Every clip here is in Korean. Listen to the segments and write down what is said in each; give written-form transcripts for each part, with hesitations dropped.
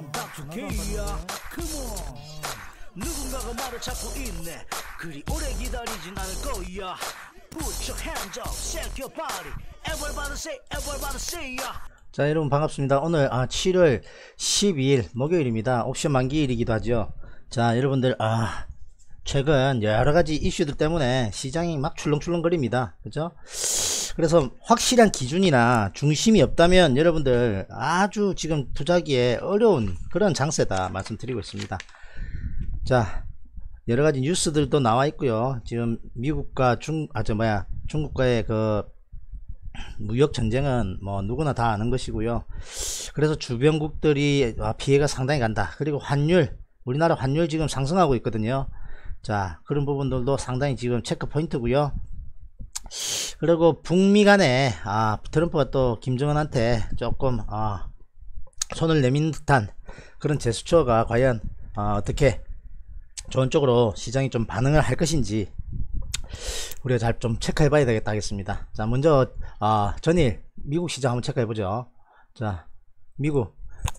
누군가가 말을 찾고 있네. 그리 오래 기다리진 않을 거야. Put your hands up, shake your body. Everybody say ya. 자, 여러분 반갑습니다. 오늘 7월 12일 목요일입니다. 옵션 만기일이기도 하죠. 자, 여러분들 최근 여러가지 이슈들 때문에 시장이 막 출렁출렁거립니다. 그죠? 그래서 확실한 기준이나 중심이 없다면 여러분들 아주 지금 투자하기에 어려운 그런 장세다 말씀드리고 있습니다. 자, 여러가지 뉴스들도 나와 있고요. 지금 미국과 중국과의 그 무역 전쟁은 뭐 누구나 다 아는 것이고요. 그래서 주변국들이 피해가 상당히 간다. 그리고 환율, 우리나라 환율 지금 상승하고 있거든요. 자, 그런 부분들도 상당히 지금 체크 포인트고요. 그리고 북미 간에 트럼프가 또 김정은한테 조금 손을 내민 듯한 그런 제스처가 과연 어떻게 좋은 쪽으로 시장이 좀 반응을 할 것인지 우리가 잘 좀 체크해 봐야 되겠다 하겠습니다. 자, 먼저 전일 미국 시장 한번 체크해 보죠. 자, 미국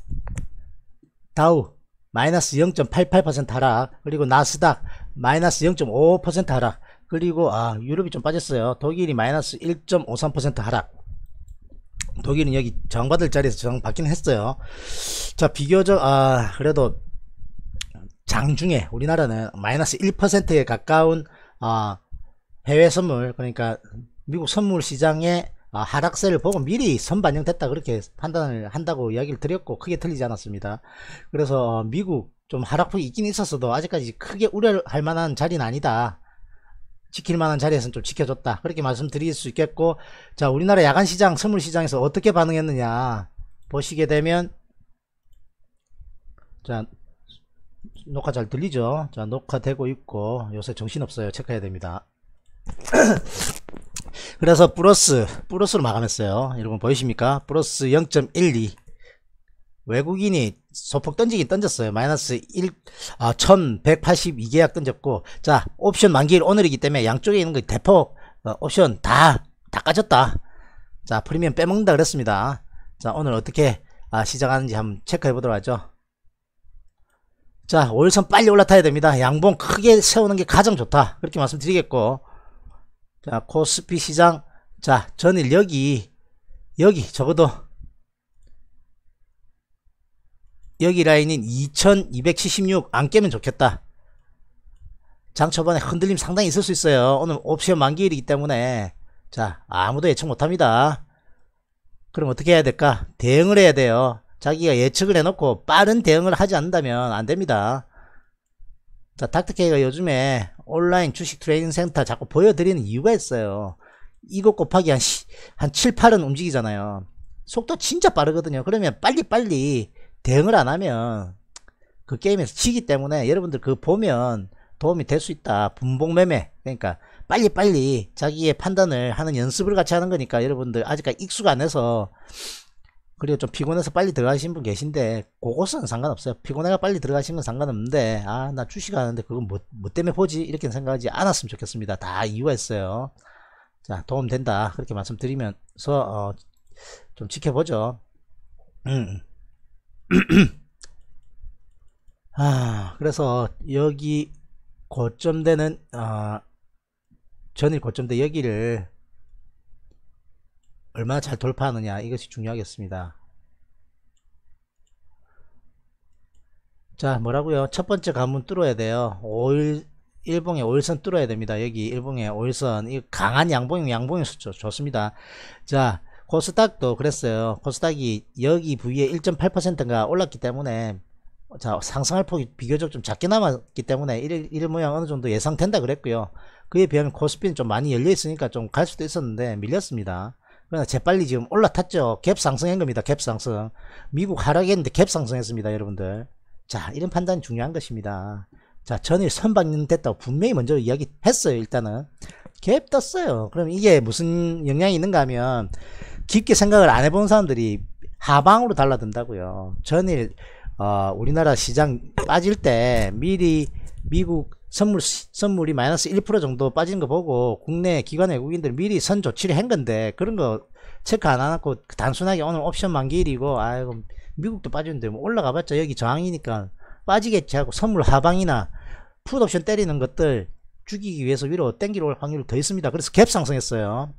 다우 마이너스 0.88% 하락, 그리고 나스닥 마이너스 0.55% 하락, 그리고 유럽이 좀 빠졌어요. 독일이 마이너스 1.53% 하락. 독일은 여기 저항받을 자리에서 저항받긴 했어요. 자, 비교적 그래도 장중에 우리나라는 마이너스 1%에 가까운 해외 선물, 그러니까 미국 선물 시장의 하락세를 보고 미리 선반영됐다 그렇게 판단을 한다고 이야기를 드렸고 크게 틀리지 않았습니다. 그래서 미국 좀 하락폭이 있긴 있었어도 아직까지 크게 우려할 만한 자리는 아니다. 지킬 만한 자리에서는 좀 지켜줬다 그렇게 말씀드릴 수 있겠고, 자, 우리나라 야간시장 선물시장에서 어떻게 반응했느냐 보시게 되면, 자, 녹화 잘 들리죠? 자, 녹화되고 있고 요새 정신없어요. 체크해야 됩니다. 그래서 플러스로 마감했어요. 여러분 보이십니까? 플러스 0.12. 외국인이 소폭 던지긴 던졌어요. 마이너스 1182계약 던졌고, 자, 옵션 만기일 오늘이기 때문에 양쪽에 있는 거 대폭 옵션 다 까졌다. 자, 프리미엄 빼먹는다 그랬습니다. 자, 오늘 어떻게 시작하는지 한번 체크해 보도록 하죠. 자, 5일선 빨리 올라타야 됩니다. 양봉 크게 세우는 게 가장 좋다 그렇게 말씀드리겠고, 자, 코스피 시장, 자, 전일 여기 적어도 여기 라인인 2276 안 깨면 좋겠다. 장 초반에 흔들림 상당히 있을 수 있어요. 오늘 옵션 만기일이기 때문에 자, 아무도 예측 못합니다. 그럼 어떻게 해야 될까? 대응을 해야 돼요. 자기가 예측을 해놓고 빠른 대응을 하지 않는다면 안됩니다. 자, 닥터케이가 요즘에 온라인 주식 트레이닝 센터 자꾸 보여드리는 이유가 있어요. 이것 곱하기 한 7, 8은 움직이잖아요. 속도 진짜 빠르거든요. 그러면 빨리 대응을 안 하면 그 게임에서 지기 때문에 여러분들 그거 보면 도움이 될 수 있다. 분봉 매매, 그러니까 빨리 자기의 판단을 하는 연습을 같이 하는 거니까 여러분들 아직까지 익숙 안 해서, 그리고 좀 피곤해서 빨리 들어가신 분 계신데 그것은 상관없어요. 피곤해가 빨리 들어가신 건 상관없는데 나 주식 하는데 그건 뭐 때문에 보지 이렇게 생각하지 않았으면 좋겠습니다. 다 이유가 있어요. 자, 도움된다 그렇게 말씀드리면서 좀 지켜보죠. 그래서 여기 고점대는 전일 고점대 여기를 얼마나 잘 돌파하느냐 이것이 중요하겠습니다. 자, 뭐라고요? 첫 번째 관문 뚫어야 돼요. 일봉의 5일선 뚫어야 됩니다. 여기 일봉의 5일선, 이 강한 양봉이 좋습니다. 자, 코스닥도 그랬어요. 코스닥이 여기 부위에 1.8%가 올랐기 때문에, 자, 상승할 폭이 비교적 좀 작게 남았기 때문에 일 모양 어느 정도 예상된다 그랬고요. 그에 비하면 코스피는 좀 많이 열려 있으니까 좀 갈 수도 있었는데 밀렸습니다. 그러나 재빨리 지금 올라탔죠. 갭 상승한 겁니다. 갭 상승. 미국 하락했는데 갭 상승했습니다. 여러분들. 자, 이런 판단이 중요한 것입니다. 자, 전일 선방은 됐다고 분명히 먼저 이야기했어요. 일단은 갭 떴어요. 그럼 이게 무슨 영향이 있는가 하면 깊게 생각을 안 해본 사람들이 하방으로 달라든다고요. 전일 우리나라 시장 빠질 때 미리 미국 선물이 마이너스 1% 정도 빠지는 거 보고 국내 기관 외국인들 미리 선 조치를 한 건데, 그런 거 체크 안 해놓고 단순하게 오늘 옵션 만기일이고 아이고 미국도 빠지는데 뭐 올라가봤자 여기 저항이니까 빠지겠지 하고 선물 하방이나 풋옵션 때리는 것들 죽이기 위해서 위로 땡기러 올 확률이 더 있습니다. 그래서 갭 상승했어요.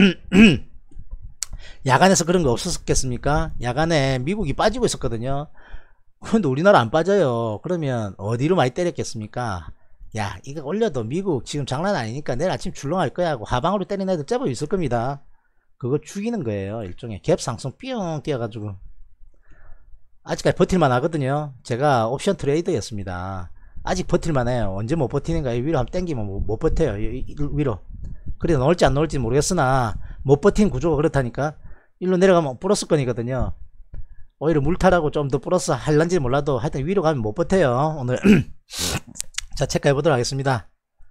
야간에서 그런 거 없었겠습니까? 야간에 미국이 빠지고 있었거든요. 그런데 우리나라 안 빠져요. 그러면 어디로 많이 때렸겠습니까? 야, 이거 올려도 미국 지금 장난 아니니까 내일 아침 출렁할 거야 하고 하방으로 때리는 애들 제법 있을 겁니다. 그거 죽이는 거예요. 일종의 갭 상승 뿅 뛰어가지고 아직까지 버틸만 하거든요. 제가 옵션 트레이더였습니다. 아직 버틸만 해요. 언제 못 버티는가? 위로 한번 땡기면 못 버텨요. 위로. 그래도 넣을지 안 넣을지 모르겠으나 못 버틴 구조가 그렇다니까. 일로 내려가면 플러스 건이거든요. 오히려 물타라고 좀 더 플러스 할란지 몰라도 하여튼 위로 가면 못 버텨요. 오늘 자, 체크해 보도록 하겠습니다.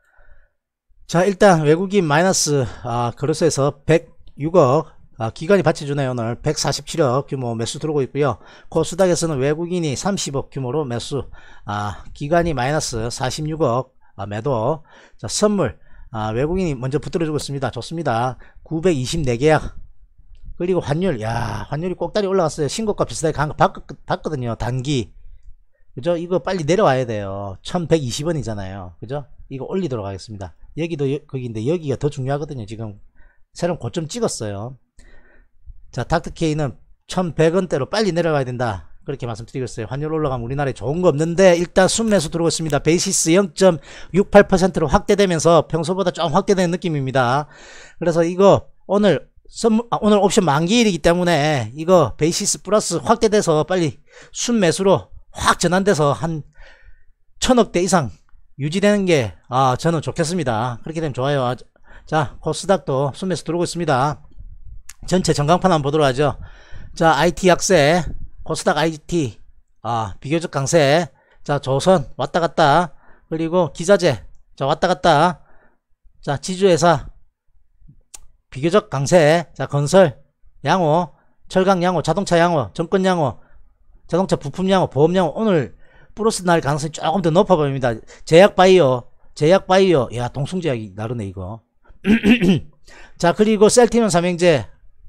자, 일단 외국인 마이너스 그로스에서 106억 기관이 받쳐주네요. 오늘 147억 규모 매수 들어오고 있고요. 코스닥에서는 외국인이 30억 규모로 매수, 기관이 마이너스 46억 매도. 자, 선물 외국인이 먼저 붙들어주고 있습니다. 좋습니다. 924계약. 그리고 환율, 야, 환율이 꼭다리 올라갔어요. 신고가 비슷하게 간 거 봤거든요. 단기. 그죠? 이거 빨리 내려와야 돼요. 1120원이잖아요. 그죠? 이거 올리도록 하겠습니다. 여기도 거기인데 여기가 더 중요하거든요. 지금 새로운 고점 찍었어요. 자, 닥터케이는 1100원대로 빨리 내려가야 된다. 그렇게 말씀드리고 있어요. 환율 올라가면 우리나라에 좋은 거 없는데 일단 순매수 들어오고 있습니다. 베이시스 0.68%로 확대되면서 평소보다 좀 확대되는 느낌입니다. 그래서 이거 오늘 옵션 만기일이기 때문에 이거 베이시스 플러스 확대돼서 빨리 순매수로 확 전환돼서 한 1000억대 이상 유지되는 게 저는 좋겠습니다. 그렇게 되면 좋아요. 자, 코스닥도 순매수 들어오고 있습니다. 전체 전광판 한번 보도록 하죠. 자, IT 약세, 코스닥 IT 비교적 강세. 자, 조선 왔다갔다. 그리고 기자재 자, 왔다갔다. 자, 지주회사 비교적 강세. 자, 건설 양호, 철강 양호, 자동차 양호, 정권 양호, 자동차 부품 양호, 보험 양호. 오늘 플러스 날 가능성이 조금 더 높아 보입니다. 제약바이오, 야, 동숭제약이 나르네 이거. 자, 그리고 셀티면 삼형제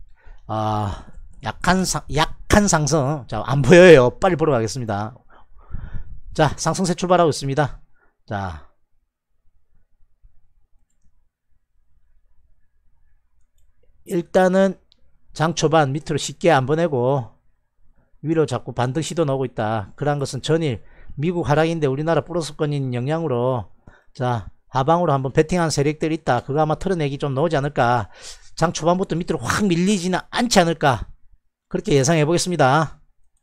약한 상승. 자, 안 보여요. 빨리 보러 가겠습니다. 자, 상승세 출발하고 있습니다. 자, 일단은 장 초반 밑으로 쉽게 안 보내고 위로 자꾸 반등 시도 나오고 있다. 그러한 것은 전일 미국 하락인데 우리나라 플러스권인 영향으로 자, 하방으로 한번 베팅한 세력들이 있다. 그거 아마 털어내기 좀 나오지 않을까. 장 초반부터 밑으로 확 밀리지는 않지 않을까. 그렇게 예상해 보겠습니다.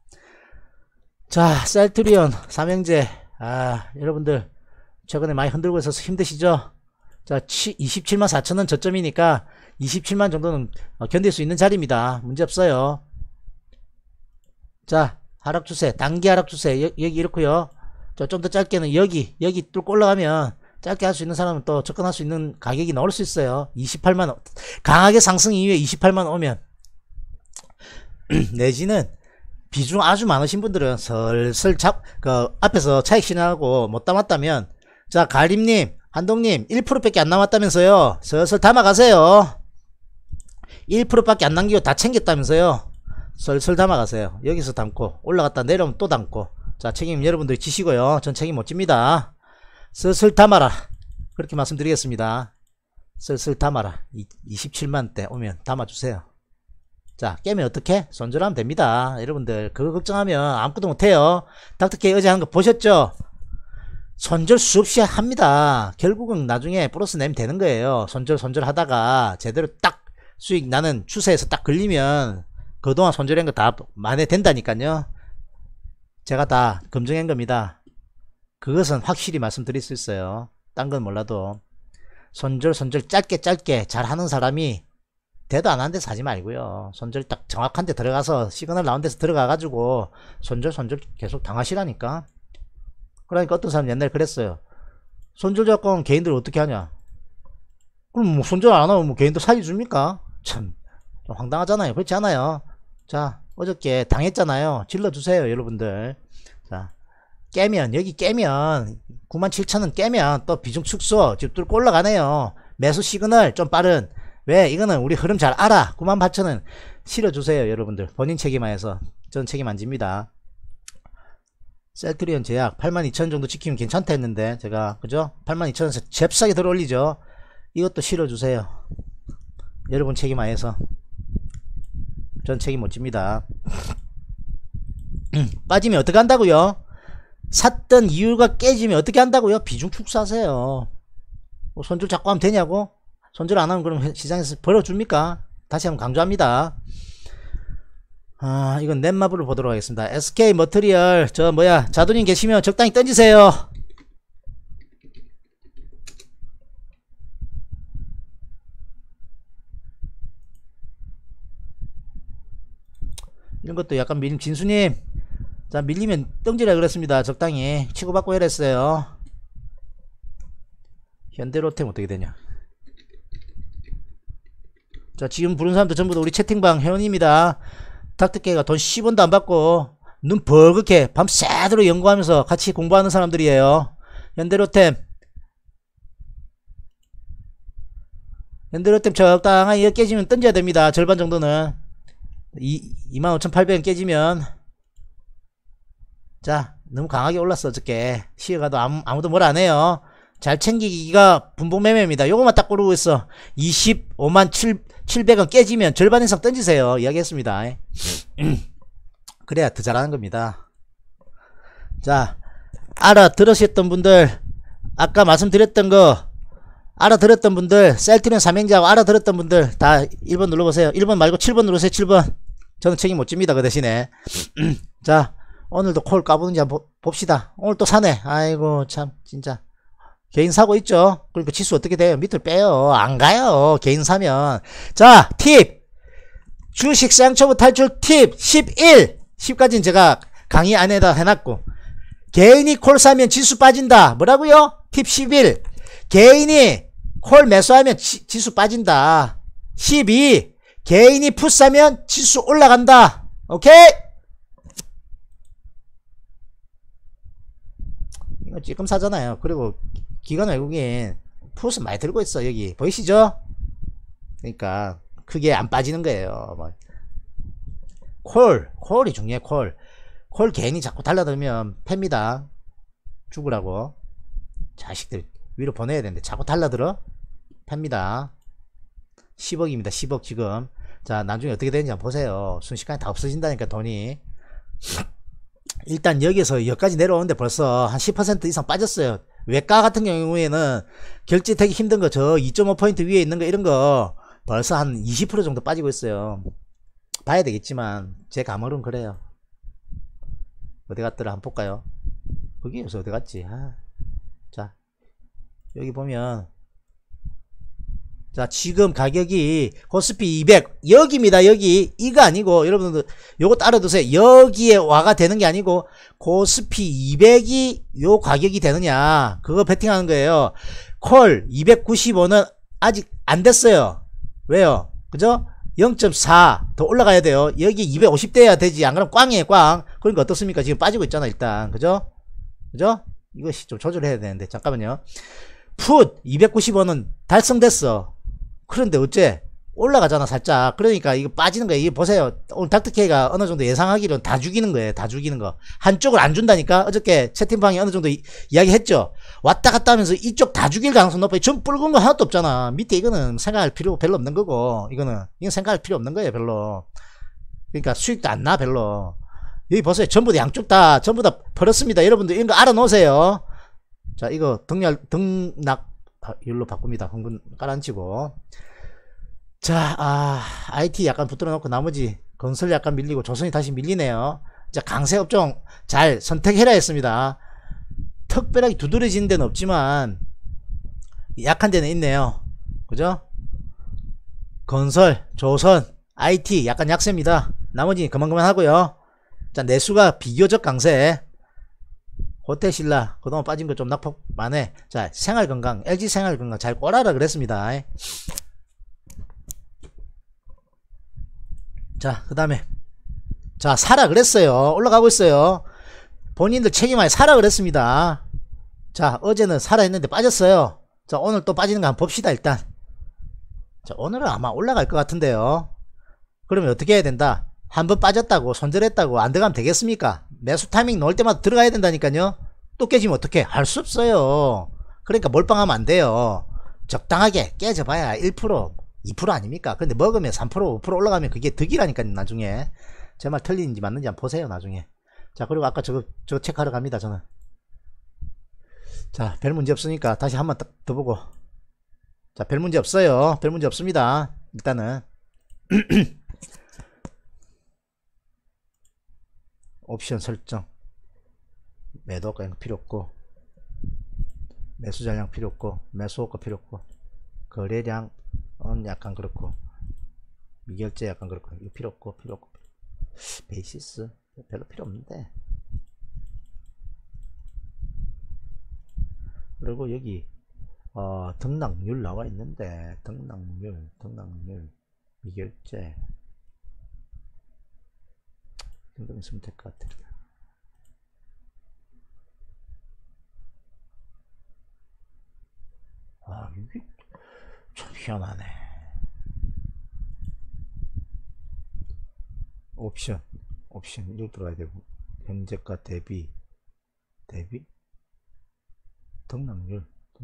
자, 셀트리온 삼형제 여러분들 최근에 많이 흔들고 있어서 힘드시죠? 자, 27만 4천원 저점이니까 27만 정도는 견딜 수 있는 자리입니다. 문제없어요. 자, 하락추세, 단기 하락추세 여기 이렇고요. 좀 더 짧게는 여기 뚫고 올라가면 짧게 할 수 있는 사람은 또 접근할 수 있는 가격이 나올 수 있어요. 28만원 강하게 상승 이후에 28만원 오면 내지는 비중 아주 많으신 분들은 슬슬 앞에서 차익 실현하고 못 담았다면 자, 가림님, 한동님 1%밖에 안 남았다면서요. 슬슬 담아가세요. 1%밖에 안 남기고 다 챙겼다면서요. 슬슬 담아가세요. 여기서 담고 올라갔다 내려오면 또 담고. 자, 책임 여러분들이 지시고요. 전 책임 못 집니다. 슬슬 담아라. 그렇게 말씀드리겠습니다. 슬슬 담아라. 27만대 오면 담아주세요. 자, 깨면 어떻게? 손절하면 됩니다. 여러분들 그거 걱정하면 아무것도 못해요. 닥터케이 어제 하는 거 보셨죠? 손절 수없이 합니다. 결국은 나중에 플러스 내면 되는 거예요. 손절 하다가 제대로 딱 수익 나는 추세에서 딱 걸리면 그동안 손절한 거 다 만회된다니까요. 제가 다 검증한 겁니다. 그것은 확실히 말씀드릴 수 있어요. 딴 건 몰라도 손절 짧게 잘하는 사람이 대도 안 하는 데서 하지 말고요. 손절 딱 정확한 데 들어가서 시그널 나온 데서 들어가 가지고 손절 계속 당하시라니까. 그러니까 어떤 사람 옛날에 그랬어요. 손절 잡고 하면 개인들 어떻게 하냐. 그럼 뭐 손절 안 하면 뭐 개인들 살려줍니까? 참 좀 황당하잖아요. 그렇지 않아요? 자, 어저께 당했잖아요. 질러주세요 여러분들. 자, 깨면 여기 깨면 97,000원 깨면 또 비중 축소 지금 뚫고 올라가네요. 매수 시그널 좀 빠른. 왜? 이거는 우리 흐름 잘 알아. 98,000원 실어주세요 여러분들. 본인 책임하에서 전 책임 안 집니다. 셀트리온 제약 82,000 정도 지키면 괜찮다 했는데 제가 그죠? 82,000원에서 잽싸게 들어 올리죠. 이것도 실어주세요. 여러분 책임 아해서 전 책임 못 집니다. 빠지면 어떻게 한다고요? 샀던 이유가 깨지면 어떻게 한다고요? 비중 축 사세요. 뭐 손절 자꾸 하면 되냐고? 손절 안 하면 그럼 시장에서 벌어줍니까? 다시 한번 강조합니다. 아, 이건 넷마블을 보도록 하겠습니다. SK 머트리얼, 저 뭐야, 자두님 계시면 적당히 던지세요. 이런 것도 약간 밀림, 진수님. 자, 밀리면 던지라 그랬습니다. 적당히. 치고받고 이랬어요. 현대로템 어떻게 되냐. 자, 지금 부른 사람들 전부 다 우리 채팅방 회원입니다. 닥터케가 돈 10원도 안 받고 눈 벌겋게 밤새도록 연구하면서 같이 공부하는 사람들이에요. 현대로템 적당히 이거 깨지면 던져야 됩니다. 절반 정도는 25,800원 깨지면. 자, 너무 강하게 올랐어. 어저께 시에가도 아무도 뭘 안해요. 잘 챙기기가 분봉매매입니다. 요거만 딱 고르고 있어. 25만 700원 깨지면 절반 이상 던지세요. 이야기했습니다. 그래야 더 잘하는 겁니다. 자, 알아들으셨던 분들, 아까 말씀드렸던 거 알아들었던 분들, 셀트리온 삼행자하고 알아들었던 분들 다 1번 눌러보세요. 1번 말고 7번 누르세요. 7번. 저는 책임 못 집니다. 그 대신에. 자, 오늘도 콜 까보는지 한번 봅시다. 오늘 또 사네. 아이고 참 진짜 개인 사고 있죠. 그러니까 지수 어떻게 돼요? 밑을 빼요. 안 가요. 개인 사면. 자, 팁 주식 쌍초보 탈출 팁 11. 10까지는 제가 강의 안에다 해놨고, 개인이 콜 사면 지수 빠진다. 뭐라고요? 팁 11. 개인이 콜 매수하면 지수 빠진다. 12. 개인이 풋 사면 지수 올라간다. 오케이? 이거 찔끔 사잖아요. 그리고 기관 외국인 풋은 많이 들고 있어. 여기 보이시죠? 그러니까 크게 안 빠지는 거예요. 뭐. 콜이 중요해. 콜 개인이 자꾸 달라들면 팹니다. 죽으라고. 자식들 위로 보내야 되는데 자꾸 달라들어 팹니다. 10억입니다 10억 지금. 자, 나중에 어떻게 되는지 한번 보세요. 순식간에 다 없어진다니까 돈이. 일단 여기까지 내려오는데 벌써 한 10% 이상 빠졌어요. 외가 같은 경우에는 결제되기 힘든 거, 저 2.5포인트 위에 있는 거, 이런 거 벌써 한 20% 정도 빠지고 있어요. 봐야 되겠지만 제 감으로는 그래요. 어디 갔더라 한번 볼까요? 거기에서 어디 갔지? 자, 여기 보면, 자, 지금 가격이 코스피 200 여기입니다. 여기. 이거 아니고 여러분들 요거 따라두세요. 여기에 와가 되는 게 아니고 코스피 200이 요 가격이 되느냐, 그거 베팅하는 거예요. 콜 295는 아직 안 됐어요. 왜요? 그죠? 0.4 더 올라가야 돼요. 여기 250 돼야 되지. 안 그러면 꽝이에요, 꽝. 그러니까 어떻습니까? 지금 빠지고 있잖아 일단. 그죠? 이것이 좀 조절해야 되는데. 잠깐만요. 풋 295는 달성됐어. 그런데 어째 올라가잖아 살짝. 그러니까 이거 빠지는 거예요. 이거 보세요. 오늘 닥터케이가 어느 정도 예상하기로는 다 죽이는 거예요. 다 죽이는 거. 한쪽을 안 준다니까. 어저께 채팅방에 어느 정도 이야기했죠. 왔다 갔다 하면서 이쪽 다 죽일 가능성 높아요. 전 붉은 거 하나도 없잖아. 밑에 이거는 생각할 필요 별로 없는 거고, 이건 생각할 필요 없는 거예요 별로. 그러니까 수익도 안 나 별로. 여기 보세요. 전부 다 양쪽 다 전부 다 벌었습니다. 여러분들 이런 거 알아놓으세요. 자, 이거 등락 일로 바꿉니다. 흥분 깔아앉히고. 자, IT 약간 붙들어 놓고 나머지 건설 약간 밀리고 조선이 다시 밀리네요. 자, 강세 업종 잘 선택해라 했습니다. 특별하게 두드러지는 데는 없지만 약한 데는 있네요. 그죠? 건설, 조선, IT 약간 약세입니다. 나머지 그만 하고요. 자, 내수가 비교적 강세. 호텔신라 그동안 빠진 거 좀 낙폭 많네. 자, 생활건강, LG 생활건강 잘 꼬라라 그랬습니다. 자, 그 다음에 자, 사라 그랬어요. 올라가고 있어요. 본인들 책임하에 사라 그랬습니다. 자, 어제는 사라 했는데 빠졌어요. 자, 오늘 또 빠지는 거 한번 봅시다. 일단 자, 오늘은 아마 올라갈 것 같은데요. 그러면 어떻게 해야 된다? 한번 빠졌다고 손절했다고 안 들어가면 되겠습니까? 매수 타이밍 넣을 때마다 들어가야 된다니까요. 또 깨지면 어떻게 할 수 없어요. 그러니까 몰빵하면 안 돼요. 적당하게 깨져봐야 1% 2% 아닙니까? 근데 먹으면 3% 5% 올라가면 그게 득이라니까요. 나중에 제 말 틀리는지 맞는지 한번 보세요. 나중에. 자, 그리고 아까 저거 체크하러 갑니다. 저는. 자, 별 문제 없으니까 다시 한번 더 보고. 자, 별 문제 없어요. 별 문제 없습니다. 일단은 옵션 설정, 매도가 필요 없고, 매수 잔량 필요 없고, 매수 호가 필요 없고, 거래량은 약간 그렇고, 미결제 약간 그렇고, 이거 필요 없고, 베이시스 별로 필요 없는데. 그리고 여기 등락률 나와 있는데, 등락률 미결제 정도 있으면 될 것 같아요. 아, 이게 참 희한하네. 옵션 이거 들어가야 되고, 현재가 대비 등락률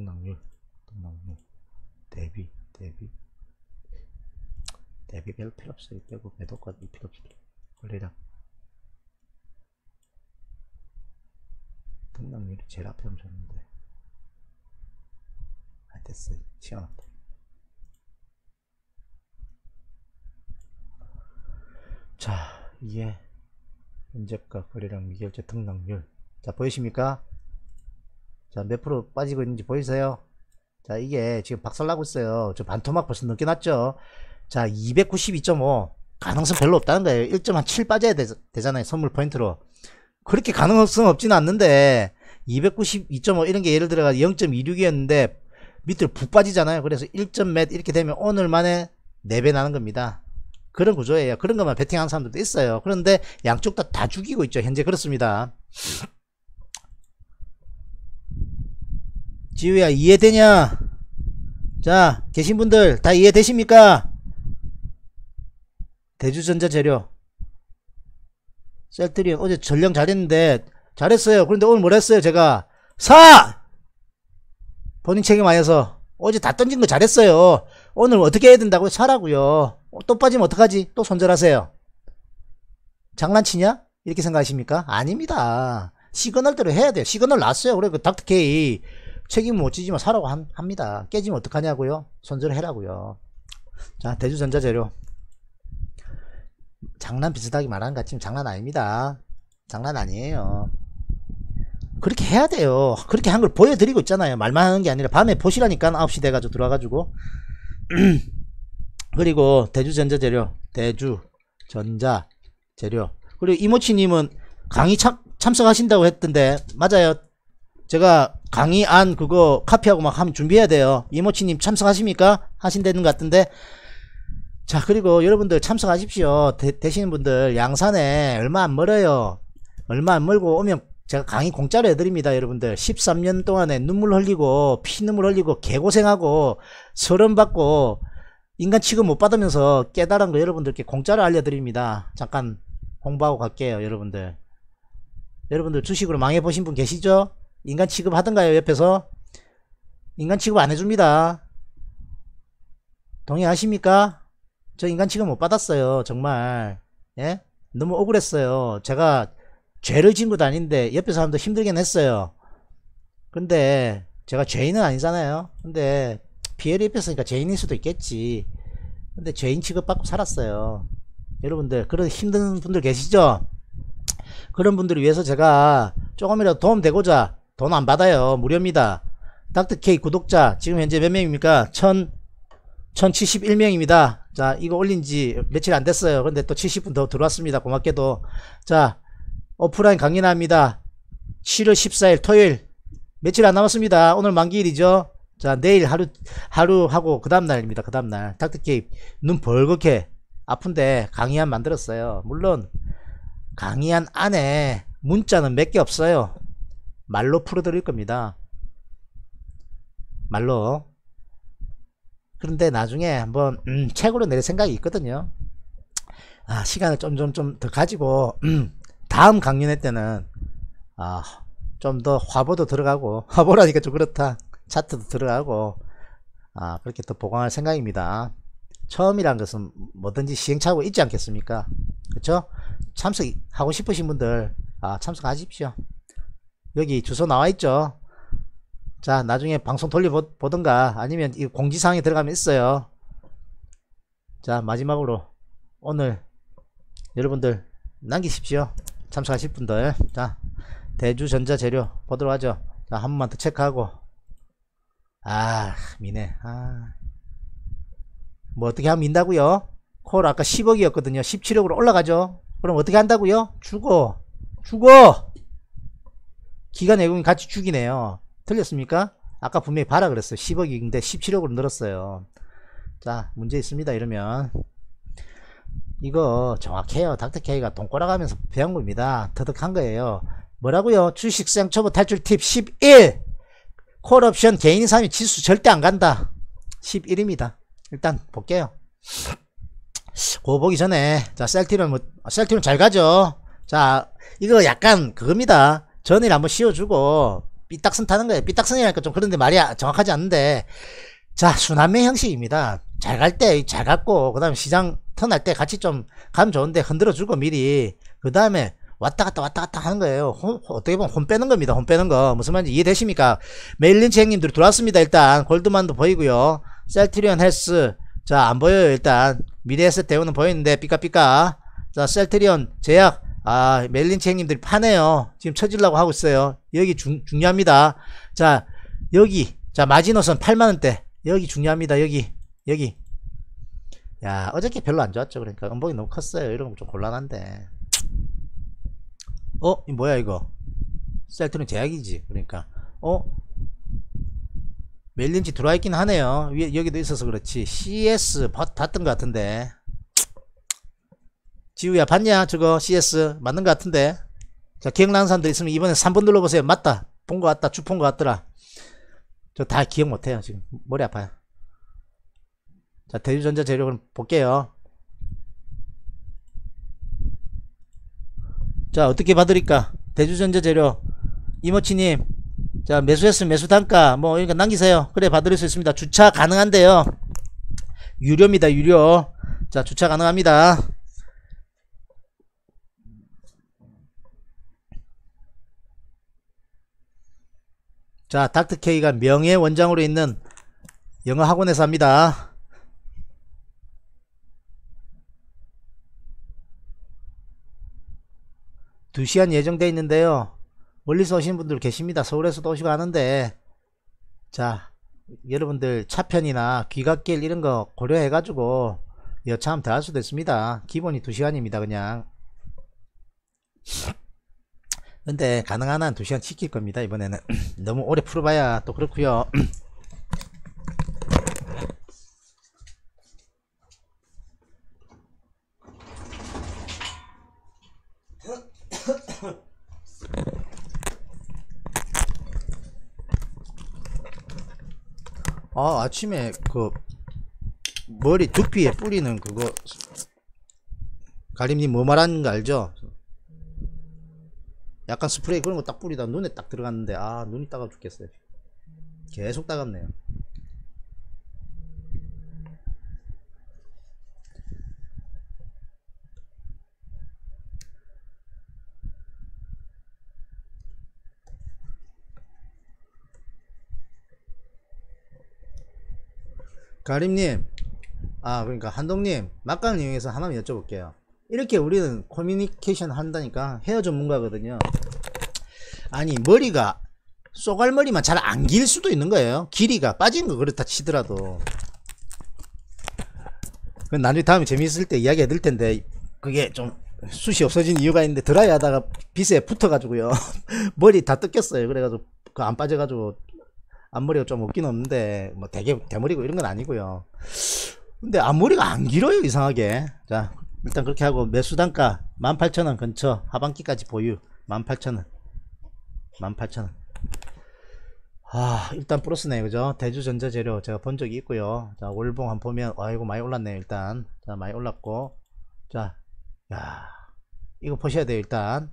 대비 별로 필요 없어요. 빼고 매도가 필요 없어요. 거래량 등락률이 제일 앞에 하면 좋은데. 아, 됐어요. 시원하다. 자, 이게 현재가 거래량 미결제 등락률. 자, 보이십니까? 자, 몇 프로 빠지고 있는지 보이세요? 자, 이게 지금 박살나고 있어요. 저 반토막 벌써 넘게 났죠? 자, 292.5 가능성 별로 없다는 거예요. 1.7 빠져야 되잖아요. 선물 포인트로. 그렇게 가능성 없지는 않는데 292.5 이런 게 예를 들어 0.26이었는데 밑으로 푹 빠지잖아요. 그래서 1.몇 이렇게 되면 오늘 만에 4배 나는 겁니다. 그런 구조예요. 그런 것만 베팅하는 사람들도 있어요. 그런데 양쪽 다 죽이고 있죠. 현재 그렇습니다. 지우야, 이해되냐? 자, 계신 분들 다 이해되십니까? 대주전자재료 셀트리온 어제 전령 잘했는데 잘했어요. 그런데 오늘 뭘 했어요? 제가 사! 본인 책임 안에서 어제 다 던진 거 잘했어요. 오늘 어떻게 해야 된다고요? 사라고요. 또 빠지면 어떡하지? 또 손절하세요. 장난치냐? 이렇게 생각하십니까? 아닙니다. 시그널 대로 해야 돼요. 시그널 났어요. 그래, 그 닥터케이 책임은 못 지지만 사라고 합니다. 깨지면 어떡하냐고요? 손절해라고요. 자, 대주전자재료 장난 비슷하게 말하는 것 같지만 장난 아닙니다. 장난 아니에요. 그렇게 해야 돼요. 그렇게 한 걸 보여드리고 있잖아요. 말만 하는 게 아니라 밤에 보시라니까. 9시 돼가지고 들어와가지고. 그리고 대주전자재료 그리고 이모치님은 강의 참석하신다고 했던데 맞아요. 제가 강의안 그거 카피하고 막 하면 준비해야 돼요. 이모치님 참석하십니까? 하신다는 것 같은데. 자, 그리고 여러분들 참석하십시오. 되시는 분들 양산에 얼마 안 멀어요. 얼마 안 멀고 오면 제가 강의 공짜로 해드립니다. 여러분들 13년 동안에 눈물 흘리고 피눈물 흘리고 개고생하고 서름 받고 인간 취급 못 받으면서 깨달은 거 여러분들께 공짜로 알려드립니다. 잠깐 홍보하고 갈게요. 여러분들 주식으로 망해보신 분 계시죠? 인간 취급 하던가요? 옆에서 인간 취급 안 해줍니다. 동의하십니까? 저 인간 취급 못 받았어요. 정말. 예? 너무 억울했어요. 제가 죄를 진 것도 아닌데 옆에 사람도 힘들긴 했어요. 근데 제가 죄인은 아니잖아요. 근데 피해를 입혔으니까 죄인일 수도 있겠지. 근데 죄인 취급받고 살았어요. 여러분들 그런 힘든 분들 계시죠? 그런 분들을 위해서 제가 조금이라도 도움되고자 돈 안 받아요. 무료입니다. 닥터케이 구독자 지금 현재 몇 명입니까? 1071명입니다. 자, 이거 올린지 며칠 안 됐어요. 근데 또 70분 더 들어왔습니다. 고맙게도. 자, 오프라인 강의나 합니다. 7월 14일 토요일 며칠 안 남았습니다. 오늘 만기일이죠. 자, 내일 하루 하고 그 다음날입니다. 그 다음날 닥터케이 눈 벌겋게 아픈데 강의안 만들었어요. 물론 강의안 안에 문자는 몇 개 없어요. 말로 풀어드릴 겁니다. 말로. 그런데 나중에 한번 책으로 낼 생각이 있거든요. 시간을 좀 더 가지고 다음 강연회 때는 좀 더 화보도 들어가고, 화보라니까 좀 그렇다, 차트도 들어가고 그렇게 더 보강할 생각입니다. 처음이란 것은 뭐든지 시행착오가 있지 않겠습니까? 그쵸? 참석하고 싶으신 분들 참석하십시오. 여기 주소 나와 있죠. 자, 나중에 방송 돌려보던가 아니면 이 공지사항에 들어가면 있어요. 자, 마지막으로 오늘 여러분들 남기십시오. 참석하실 분들. 자, 대주전자재료 보도록 하죠. 자, 한 번만 더 체크하고. 미네. 뭐 어떻게 하면 민다고요? 콜 아까 10억이었거든요 17억으로 올라가죠. 그럼 어떻게 한다고요? 죽어 기간 예금이 같이 죽이네요. 틀렸습니까? 아까 분명히 봐라 그랬어요. 10억인데 17억으로 늘었어요. 자, 문제 있습니다. 이러면 이거 정확해요. 닥터케이가 돈 꼬라가면서 배운 겁니다. 터득한 거예요. 뭐라고요? 주식시장 초보 탈출 팁 11! 콜옵션 개인 3위 지수 절대 안 간다. 11입니다. 일단 볼게요. 그거 보기 전에 자, 셀트리온 잘 가죠. 자, 이거 약간 그겁니다. 전일 한번 씌워주고 삐딱선 타는 거예요. 삐딱선이라니까 좀 그런데 말이 정확하지 않는데, 자, 순환매 형식입니다. 잘 갈 때 잘 갔고, 그 다음에 시장 턴할 때 같이 좀 가면 좋은데 흔들어주고 미리, 그 다음에 왔다 갔다 하는 거예요. 어떻게 보면 혼 빼는 겁니다. 혼 빼는 거. 무슨 말인지 이해되십니까? 메일린치 형님들 들어왔습니다. 일단 골드만도 보이고요. 셀트리온 헬스 자, 안 보여요. 일단 미래에셋 대우는 보이는데 삐까삐까. 자, 셀트리온 제약 메일린치 형님들이 파네요. 지금 쳐지려고 하고 있어요. 여기 중요합니다. 자, 여기 자, 마지노선 8만원대 여기 중요합니다. 여기 야, 어저께 별로 안 좋았죠. 그러니까 음봉이 너무 컸어요. 이런 거 좀 곤란한데. 이 뭐야 이거? 셀트리온 제약이지. 그러니까 메일린치 들어와 있긴 하네요. 위에 여기도 있어서 그렇지. CS 봤던 것 같은데. 지우야 봤냐? 저거 CS 맞는 것 같은데. 자, 기억나는 사람들 있으면 이번에 3번 눌러보세요. 맞다. 본 것 같다. 쭉 본 것 같더라. 저 다 기억 못해요. 지금 머리 아파요. 자, 대주전자 재료 그럼 볼게요. 자, 어떻게 봐드릴까? 대주전자 재료 이모치님, 자, 매수했으면 매수 단가 뭐 이러니까 남기세요. 그래, 봐드릴 수 있습니다. 주차 가능한데요. 유료입니다. 유료. 자, 주차 가능합니다. 자, 닥터케이가 명예 원장으로 있는 영어 학원에서 합니다. 두 시간 예정되어 있는데요. 멀리서 오시는 분들 계십니다. 서울에서도 오시고 하는데, 자, 여러분들 차편이나 귀갓길 이런 거 고려해 가지고 여차하면 더 할 수도 있습니다. 기본이 2시간입니다. 그냥. 근데 가능한 한 2시간 지킬 겁니다. 이번에는. 너무 오래 풀어봐야 또 그렇고요. 아침에 그 머리 두피에 뿌리는 그거 가림님 뭐 말하는 거 알죠? 약간 스프레이 그런 거 딱 뿌리다 눈에 딱 들어갔는데 눈이 따가워 죽겠어요. 계속 따갑네요. 가림님, 그러니까 한동님, 막간을 이용해서 하나만 여쭤볼게요. 이렇게 우리는 커뮤니케이션 한다니까 헤어 전문가거든요. 아니, 머리가 쏘갈머리만 잘 안 길 수도 있는 거예요. 길이가 빠진 거 그렇다 치더라도. 그건 나중에 다음에 재미있을 때 이야기 해드릴 텐데, 그게 좀 숱이 없어진 이유가 있는데 드라이 하다가 빗에 붙어가지고요. 머리 다 뜯겼어요. 그래가지고 그 안 빠져가지고 앞머리가 좀 없긴 없는데 뭐 되게 대머리고 이런 건 아니고요. 근데 앞머리가 안 길어요, 이상하게. 자, 일단 그렇게 하고 매수 단가 18,000원 근처 하반기까지 보유. 18,000원 18,000원. 일단 플러스네, 그죠? 대주전자재료 제가 본 적이 있고요. 자, 월봉 한번 보면 아이고 많이 올랐네요. 일단 자, 많이 올랐고, 자, 야, 이거 보셔야 돼요. 일단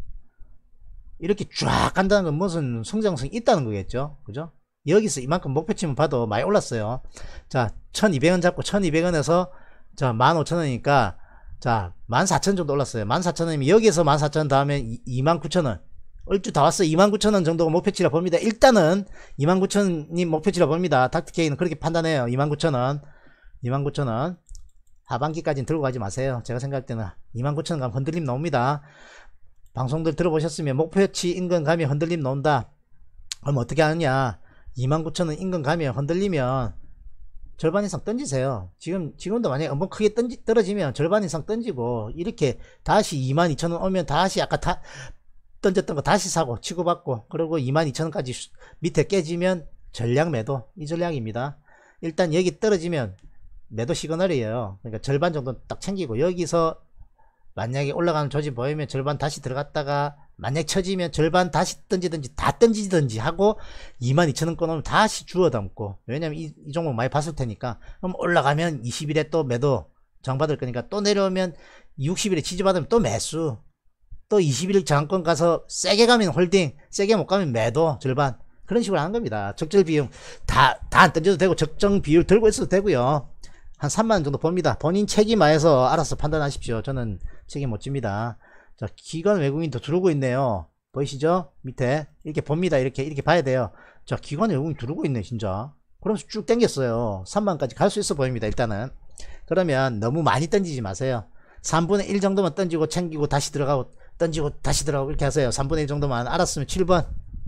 이렇게 쫙 간다는 건 무슨 성장성이 있다는 거겠죠. 그죠? 여기서 이만큼 목표치만 봐도 많이 올랐어요. 자, 1200원 잡고 1200원에서 자 15,000원이니까 자 14,000원 정도 올랐어요. 14,000원이면 여기에서 14,000원 다음에 29,000원 얼추 다 왔어요. 29,000원 정도가 목표치라 봅니다. 일단은 29,000원이 목표치라 봅니다. 닥터케이는 그렇게 판단해요. 29,000원 29,000원 하반기까지는 들고 가지 마세요. 제가 생각할 때는 29,000원 가면 흔들림 나옵니다. 방송들 들어보셨으면 목표치 인근 가면 흔들림 나온다. 그럼 어떻게 하느냐, 29,000원 인근 가면 흔들리면 절반 이상 던지세요. 지금도 만약에 한번 크게 떨어지면 절반 이상 던지고 이렇게 다시 22,000원 오면 다시 아까 던졌던 거 다시 사고 치고받고, 그리고 22,000원까지 밑에 깨지면 전량 매도, 이 전략입니다. 일단 여기 떨어지면 매도 시그널이에요. 그러니까 절반 정도 딱 챙기고, 여기서 만약에 올라가는 조짐 보이면 절반 다시 들어갔다가 만약 쳐지면 절반 다시 던지든지 다 던지든지 하고 22,000원 꺼놓으면 다시 주워 담고, 왜냐면 이 종목 많이 봤을 테니까. 그럼 올라가면 20일에 또 매도 저항받을 거니까, 또 내려오면 60일에 지지받으면 또 매수, 또 21일 저항권 가서 세게 가면 홀딩, 세게 못 가면 매도 절반, 그런 식으로 하는 겁니다. 적절 비용 다 안 던져도 되고 적정 비율 들고 있어도 되고요. 한 3만원 정도 봅니다. 본인 책임하에서 알아서 판단하십시오. 저는 책임 못 집니다. 자, 기관 외국인도 들어오고 있네요. 보이시죠? 밑에 이렇게 봅니다. 이렇게 봐야 돼요. 자, 기관 외국인 들어오고 있네 진짜. 그러면서 쭉 당겼어요. 3만원까지 갈 수 있어 보입니다. 일단은. 그러면 너무 많이 던지지 마세요. 3분의 1 정도만 던지고 챙기고 다시 들어가고 던지고 다시 들어가고 이렇게 하세요. 3분의 1 정도만. 알았으면 7번.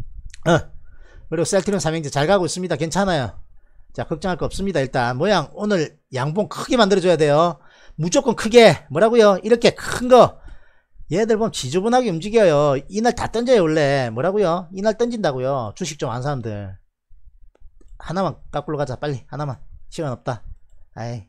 그리고 셀트리온 삼형제 잘 가고 있습니다. 괜찮아요. 자, 걱정할 거 없습니다. 일단 모양 오늘 양봉 크게 만들어줘야 돼요. 무조건 크게. 뭐라고요? 이렇게 큰 거. 얘들 보면 지저분하게 움직여요. 이날 다 던져요. 원래 뭐라고요? 이날 던진다고요. 주식 좀 아는 사람들. 하나만 깎으러 가자. 빨리 하나만. 시간 없다. 아이고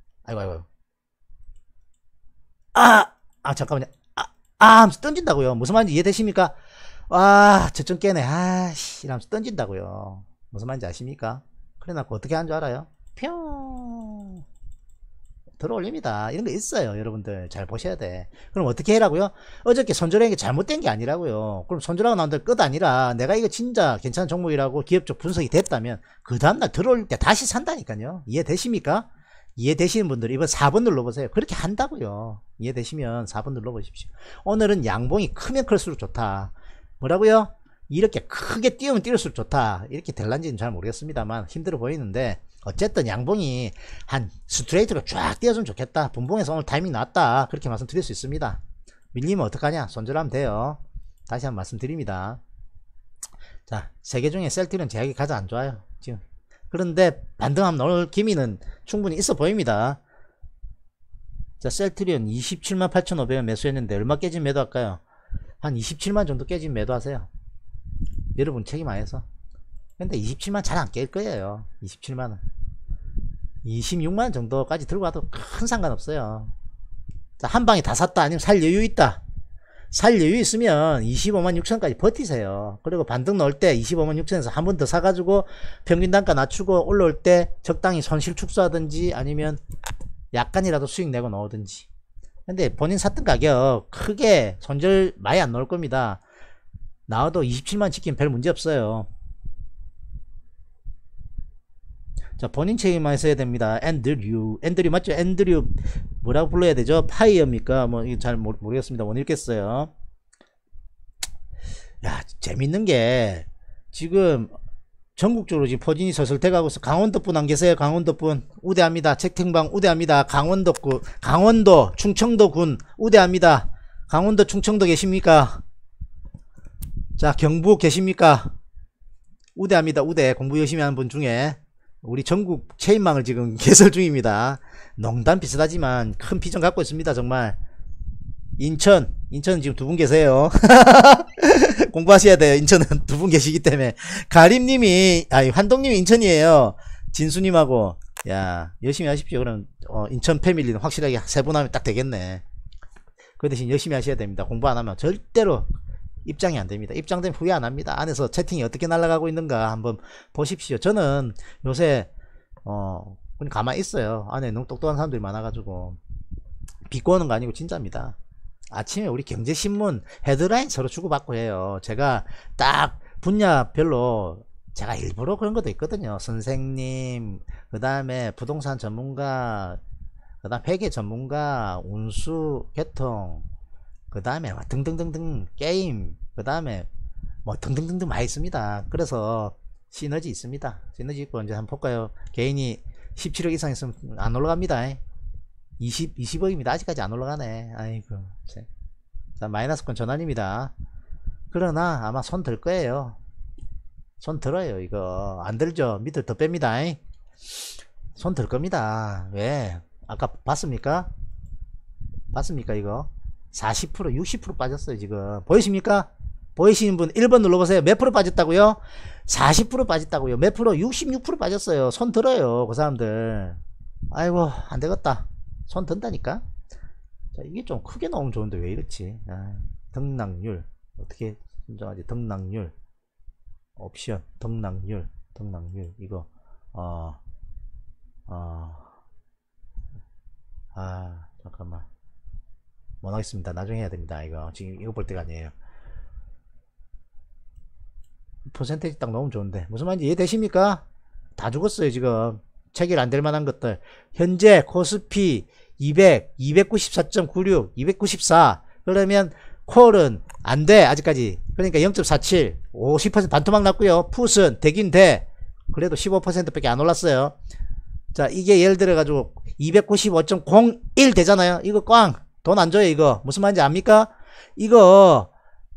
잠깐만요. 하면서 던진다고요. 무슨 말인지 이해되십니까? 와, 저점 깨네. 아씨, 이러면서 던진다고요. 무슨 말인지 아십니까? 그래놓고 어떻게 하는 줄 알아요? 평 들어올립니다. 이런 거 있어요. 여러분들 잘 보셔야 돼. 그럼 어떻게 해라고요? 어저께 손절한 게 잘못된 게 아니라고요. 그럼 손절하고 나온 데끝 아니라 내가 이거 진짜 괜찮은 종목이라고 기업적 분석이 됐다면 그 다음날 들어올 때 다시 산다니까요. 이해되십니까? 이해되시는 분들 이번 4번 눌러보세요. 그렇게 한다고요. 이해되시면 4번 눌러보십시오. 오늘은 양봉이 크면 클수록 좋다. 뭐라고요? 이렇게 크게 띄우면 띄울수록 좋다. 이렇게 될란지는 잘 모르겠습니다만 힘들어 보이는데, 어쨌든 양봉이 한 스트레이트로 쫙 띄워주면 좋겠다. 분봉에서 오늘 타이밍 나왔다. 그렇게 말씀드릴 수 있습니다. 밀리면 어떡하냐? 손절하면 돼요. 다시 한번 말씀드립니다. 자, 세계 중에 셀트리온 제약이 가장 안 좋아요 지금. 그런데 반등하면 나올 기미는 충분히 있어 보입니다. 자, 셀트리온 278,500원 매수했는데 얼마 깨진 매도할까요? 한 27만 정도 깨진 매도하세요. 여러분 책임하에서. 근데 27만 잘 안 깰 거예요. 27만원 26만원 정도까지 들고 가도 큰 상관없어요. 자, 한 방에 다 샀다 아니면 살 여유 있다, 살 여유 있으면 25만 6천까지 버티세요. 그리고 반등 넣을 때 25만 6천에서 한 번 더 사가지고 평균 단가 낮추고 올라올 때 적당히 손실 축소하든지 아니면 약간이라도 수익 내고 넣으든지. 근데 본인 샀던 가격 크게 손절 많이 안 넣을 겁니다. 나와도 27만 지키면 별 문제 없어요. 자, 본인 책임만 있어야 됩니다. 앤드류 맞죠? 앤드류 뭐라고 불러야 되죠? 파이어입니까? 뭐 이거 잘 모르겠습니다. 못 읽겠어요. 야, 재밌는 게 지금 전국적으로 지금 포진이 서슬 돼가고 있어. 강원도 분 안 계세요? 강원도 분 우대합니다. 채팅방 우대합니다. 강원도 충청도군 우대합니다. 강원도 충청도 계십니까? 자, 경북 계십니까? 우대합니다. 우대. 공부 열심히 하는 분 중에 우리 전국 체인망을 지금 개설 중입니다. 농담 비슷하지만 큰 비전 갖고 있습니다. 정말. 인천 지금 두 분 계세요. 공부하셔야 돼요. 인천은 두 분 계시기 때문에. 가림님이 환동님이 인천이에요. 진수님하고. 야, 열심히 하십시오. 그럼 인천 패밀리는 확실하게 세 분 하면 딱 되겠네. 그 대신 열심히 하셔야 됩니다. 공부 안 하면 절대로 입장이 안 됩니다. 입장되면 후회 안 합니다. 안에서 채팅이 어떻게 날아가고 있는가 한번 보십시오. 저는 요새 그냥 가만히 있어요. 안에 너무 똑똑한 사람들이 많아가지고 비꼬는 거 아니고 진짜입니다. 아침에 우리 경제신문 헤드라인 서로 주고받고 해요. 제가 딱 분야별로 제가 일부러 그런 것도 있거든요. 선생님, 그 다음에 부동산 전문가, 그 다음 회계 전문가, 운수, 개통, 그 다음에 등등등등 게임, 그 다음에 뭐 등등등등 많이 있습니다. 그래서 시너지 있습니다. 시너지 있고 이제 한번 볼까요? 개인이 17억 이상 있으면 안 올라갑니다. 20억입니다. 아직까지 안 올라가네. 아이고. 자, 마이너스권 전환입니다. 그러나 아마 손 들 거예요. 손 들어요. 이거 안 들죠? 밑을 더 뺍니다. 손 들 겁니다. 왜? 아까 봤습니까? 봤습니까? 이거 40% 60% 빠졌어요. 지금 보이십니까? 보이시는 분 1번 눌러보세요. 몇 프로 빠졌다고요? 40% 빠졌다고요. 몇 프로? 66% 빠졌어요. 손 들어요. 그 사람들. 아이고 안되겠다. 손 든다니까. 자, 이게 좀 크게 나오면 좋은데 왜 이렇지? 등락률 어떻게 선정하지? 등락률 옵션 등락률 이거 잠깐만 못하겠습니다. 나중에 해야 됩니다. 이거 지금 이거 볼 때가 아니에요. 퍼센테이지 딱 넣으면 좋은데 무슨 말인지 이해되십니까? 다 죽었어요. 지금 체결 안 될 만한 것들 현재 코스피 200 294.96 294 그러면 콜은 안 돼 아직까지. 그러니까 0.47 50% 반토막 났고요. 풋은 되긴 돼. 그래도 15% 밖에 안 올랐어요. 자, 이게 예를 들어 가지고 295.01 되잖아요. 이거 꽝 돈 안 줘요. 이거 무슨 말인지 압니까? 이거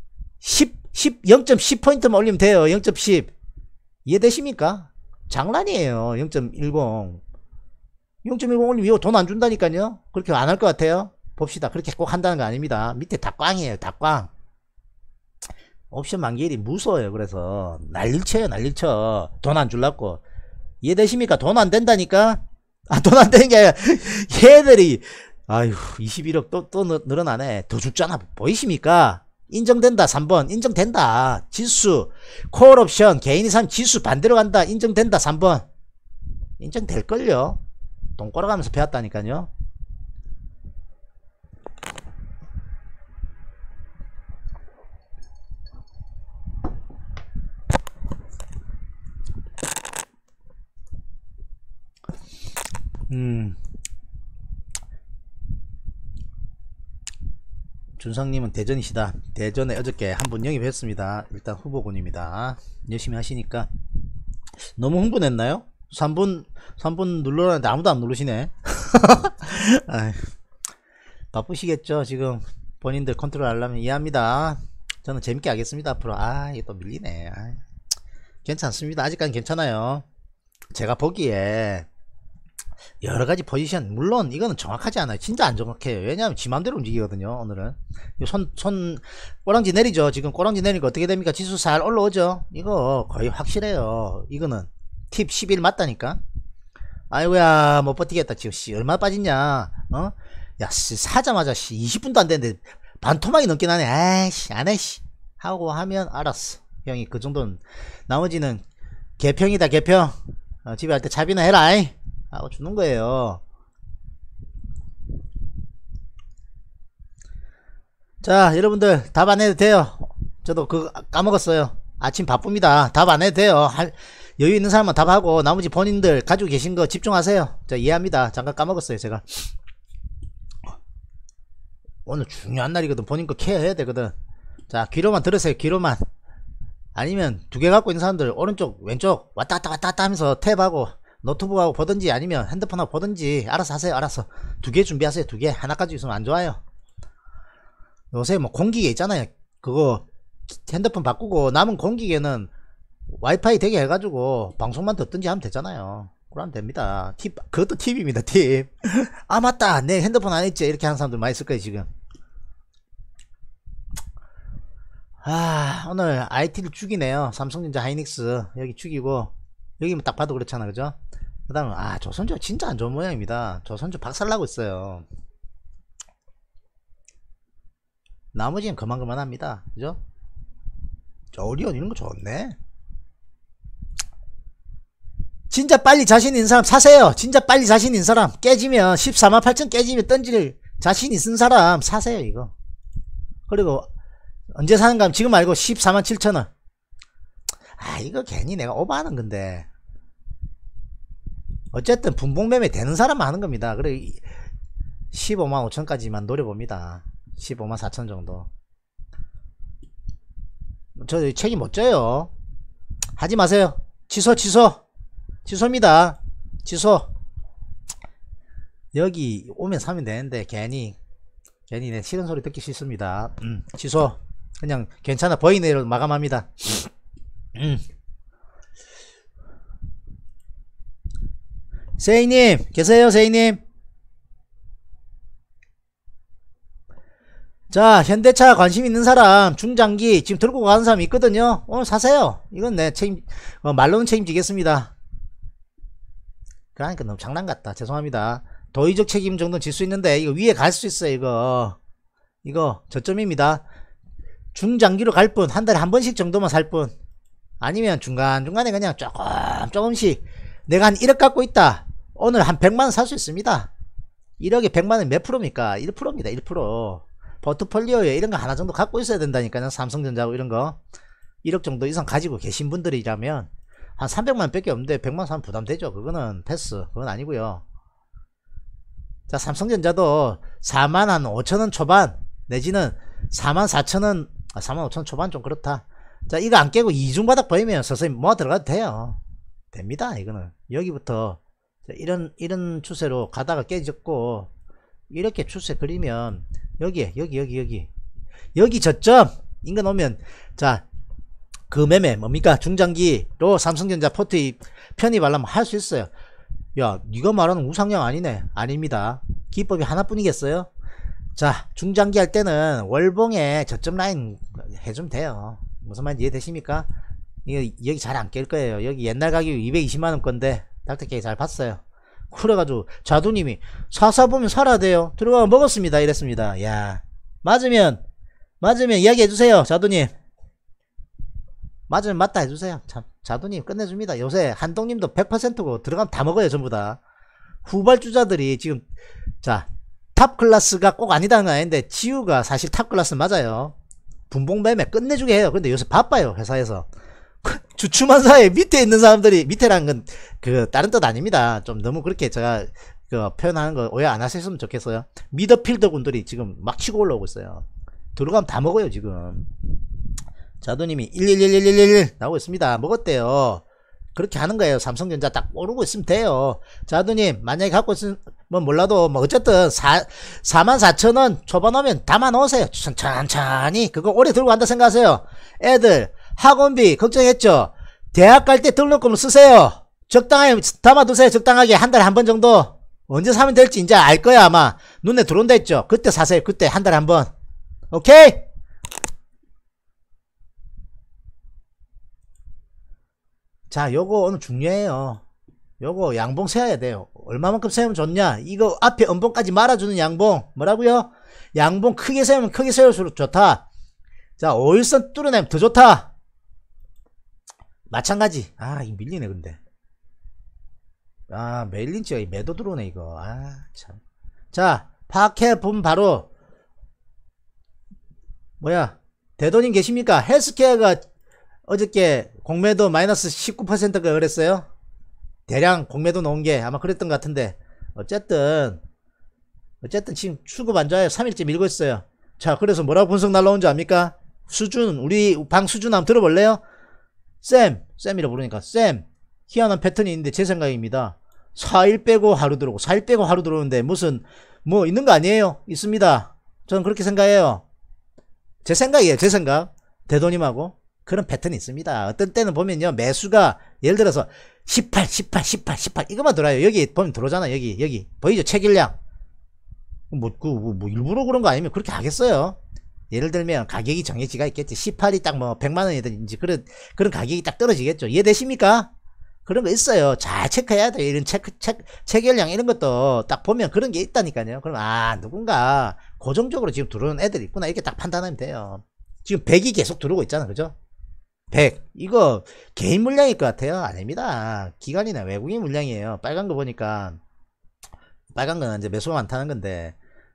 0.10포인트만 올리면 돼요. 0.10 이해되십니까? 장난이에요. 0.10 올리면 이거 돈 안 준다니까요. 그렇게 안 할 것 같아요. 봅시다. 그렇게 꼭 한다는 거 아닙니다. 밑에 다 꽝이에요. 다 꽝. 옵션 만기일이 무서워요. 그래서 난리쳐요. 난리쳐. 돈 안 줄라고. 이해되십니까? 돈 안 된다니까. 돈 안 되는 게 아니라 얘들이 아유 21억 또 늘어나네. 더 줬잖아. 보이십니까? 인정된다. 3번 인정된다. 지수 콜옵션 개인이 사면 지수 반대로 간다. 인정된다. 3번 인정될걸요. 돈 꼬라가면서 배웠다니까요. 준상님은 대전이시다. 대전에 어저께 한 분 영입했습니다. 일단 후보군입니다. 열심히 하시니까. 너무 흥분했나요? 3분 눌러라는데 아무도 안 누르시네. 바쁘시겠죠. 지금 본인들 컨트롤 하려면 이해합니다. 저는 재밌게 하겠습니다. 앞으로. 이게 또 밀리네. 괜찮습니다. 아직까지 괜찮아요. 제가 보기에 여러가지 포지션 물론 이거는 정확하지 않아요. 진짜 안 정확해요. 왜냐하면 지 맘대로 움직이거든요. 오늘은 손 꼬랑지 내리죠. 지금 꼬랑지 내리니까 어떻게 됩니까? 지수 살 올라오죠. 이거 거의 확실해요. 이거는 팁 11 맞다니까. 아이고야 못 버티겠다. 지금 얼마 빠졌냐. 야 사자마자 20분도 안 됐는데 반토막이 넘긴 하네. 아이씨 안해 하고 하면 알았어. 형이 그 정도는. 나머지는 개평이다. 개평. 집에 할 때 차비나 해라 하고 주는 거예요. 자 여러분들 답 안 해도 돼요. 저도 그거 까먹었어요. 아침 바쁩니다. 답 안 해도 돼요. 여유 있는 사람은 답하고 나머지 본인들 가지고 계신 거 집중하세요. 자 이해합니다. 잠깐 까먹었어요. 제가 오늘 중요한 날이거든. 본인 거 케어해야 되거든. 자 귀로만 들으세요. 귀로만. 아니면 두 개 갖고 있는 사람들 오른쪽 왼쪽 왔다 갔다 하면서 탭하고 노트북하고 보든지 아니면 핸드폰하고 보든지 알아서 하세요. 알아서 두 개 준비하세요. 두 개. 하나까지 있으면 안 좋아요. 요새 뭐 공기계 있잖아요. 그거 핸드폰 바꾸고 남은 공기계는 와이파이 되게 해가지고 방송만 듣든지 하면 되잖아요. 그러면 됩니다. 팁, 그것도 팁입니다. 팁. 맞다 내 핸드폰 안 했지 이렇게 하는 사람들 많이 있을 거예요 지금. 오늘 IT를 죽이네요. 삼성전자 하이닉스 여기 죽이고 여기만 딱 봐도 그렇잖아. 그죠? 그 다음에 조선주 진짜 안 좋은 모양입니다. 조선주 박살나고 있어요. 나머지는 그만합니다. 그죠? 오리온 이런거 좋네. 진짜 빨리 자신 있는 사람 사세요. 진짜 빨리 자신 있는 사람 깨지면 148,000 깨지면 던질 자신이 쓴 사람 사세요 이거. 그리고 언제 사는가 하면 지금 말고 147,000원. 아 이거 괜히 내가 오버하는 건데 어쨌든 분봉매매 되는 사람만 하는 겁니다. 그래 155,500,000까지만 노려봅니다. 154,000 정도. 저 책임 못 져요. 하지 마세요. 취소입니다. 취소. 여기 오면 사면 되는데 괜히 내 싫은 소리 듣기 싫습니다. 취소. 그냥 괜찮아 보이네로 마감합니다. 세이님 계세요? 세이님. 자 현대차 관심 있는 사람 중장기 지금 들고 가는 사람 있거든요. 오늘 사세요. 이건 내 책임 말로는 책임지겠습니다. 그러니까 너무 장난 같다. 죄송합니다. 도의적 책임 정도는 질 수 있는데 이거 위에 갈 수 있어요. 이거 저점입니다. 중장기로 갈 뿐 한 달에 한 번씩 정도만 살 뿐 아니면 중간중간에 그냥 조금씩 내가 한 1억 갖고 있다. 오늘 한 100만원 살 수 있습니다. 1억에 100만원 몇 프로입니까? 1%입니다. 1%. 포트폴리오에 이런 거 하나 정도 갖고 있어야 된다니까요. 삼성전자고 이런 거 1억 정도 이상 가지고 계신 분들이라면 한 300만원 밖에 없는데 100만원 사면 부담되죠. 그거는 패스. 그건 아니고요. 자 삼성전자도 45,000원 초반 내지는 44,000원 45,000원 초반 좀 그렇다. 자 이거 안 깨고 이중바닥 보이면 서서히 모아 들어가도 돼요. 됩니다. 이거는 여기부터 이런 추세로 가다가 깨졌고 이렇게 추세 그리면 여기 저점 인근 오면 자 그 매매 뭡니까? 중장기로 삼성전자 포트 편입하려면 할 수 있어요. 야 니가 말하는 우상향 아니네. 아닙니다. 기법이 하나뿐이겠어요? 자 중장기 할 때는 월봉에 저점 라인 해주면 돼요. 무슨 말인지 이해되십니까? 이거 여기 잘 안 깰 거예요. 여기 옛날 가격 220만원 건데 닥터케이 잘 봤어요. 그래가지고 자두님이 사사 보면 살아야 돼요. 들어가 먹었습니다. 이랬습니다. 야 맞으면 이야기 해주세요. 자두님 맞으면 맞다 해주세요. 참 자두님 끝내줍니다. 요새 한동님도 100%고 들어가면 다 먹어요. 전부다. 후발주자들이 지금 자 탑클래스가 꼭 아니다는 건 아닌데 지우가 사실 탑클래스 맞아요. 분봉매매 끝내주게 해요. 근데 요새 바빠요. 회사에서 주춤한사에 밑에 있는 사람들이 밑에라는 건 그 다른 뜻 아닙니다. 좀 너무 그렇게 제가 그 표현하는 거 오해 안 하셨으면 좋겠어요. 미드필더 군들이 지금 막 치고 올라오고 있어요. 들어가면 다 먹어요 지금. 자두님이 1111111 나오고 있습니다. 먹었대요. 그렇게 하는 거예요. 삼성전자 딱 오르고 있으면 돼요. 자두님 만약에 갖고 있으면 뭐 몰라도 뭐 어쨌든 44,000원 초반 오면 담아 놓으세요. 천천히 그거 오래 들고 간다 생각하세요. 애들 학원비 걱정했죠. 대학 갈 때 등록금을 쓰세요. 적당하게 담아두세요. 적당하게 한 달에 한 번 정도. 언제 사면 될지 이제 알 거야. 아마 눈에 들어온다 했죠. 그때 사세요. 그때 한 달에 한 번. 오케이? 자 요거 오늘 중요해요. 요거 양봉 세워야 돼요. 얼마만큼 세우면 좋냐. 이거 앞에 음봉까지 말아주는 양봉. 뭐라고요? 양봉 크게 세우면 크게 세울수록 좋다. 자 5일선 뚫어내면 더 좋다. 마찬가지. 아 이거 밀리네 근데. 아 메일린치가 매도 들어오네 이거. 아 참. 자 파악해보면 바로 뭐야 대도님 계십니까? 헬스케어가 어저께 공매도 마이너스 19%가 그랬어요. 대량 공매도 놓은게 아마 그랬던 것 같은데 어쨌든 지금 수급 안 좋아요. 3일째 밀고 있어요. 자 그래서 뭐라고 분석 날라온 줄 압니까? 수준 우리 방 수준 한번 들어볼래요? 쌤이라 부르니까 쌤 희한한 패턴이 있는데 제 생각입니다. 4일 빼고 하루 들어오고 4일 빼고 하루 들어오는데 무슨 뭐 있는 거 아니에요? 있습니다. 저는 그렇게 생각해요. 제 생각이에요. 제 생각. 대도님하고 그런 패턴이 있습니다. 어떤 때는 보면요 매수가 예를 들어서 18 이거만 들어와요. 여기 보면 들어오잖아. 여기 보이죠? 체결량 뭐 일부러 그런 거 아니면 그렇게 하겠어요? 예를 들면 가격이 정해지가 있겠지. 18이 딱 뭐 100만원이든지 그런 가격이 딱 떨어지겠죠. 이해되십니까? 그런 거 있어요. 잘 체크해야 돼요. 이런 체결량 이런 것도 딱 보면 그런 게 있다니까요. 그럼 아 누군가 고정적으로 지금 들어오는 애들이 있구나 이렇게 딱 판단하면 돼요. 지금 100이 계속 들어오고 있잖아. 그죠? 100 이거 개인 물량일 것 같아요. 아닙니다. 기관이나 외국인 물량이에요. 빨간 거 보니까 빨간 거는 이제 매수가 많다는 건데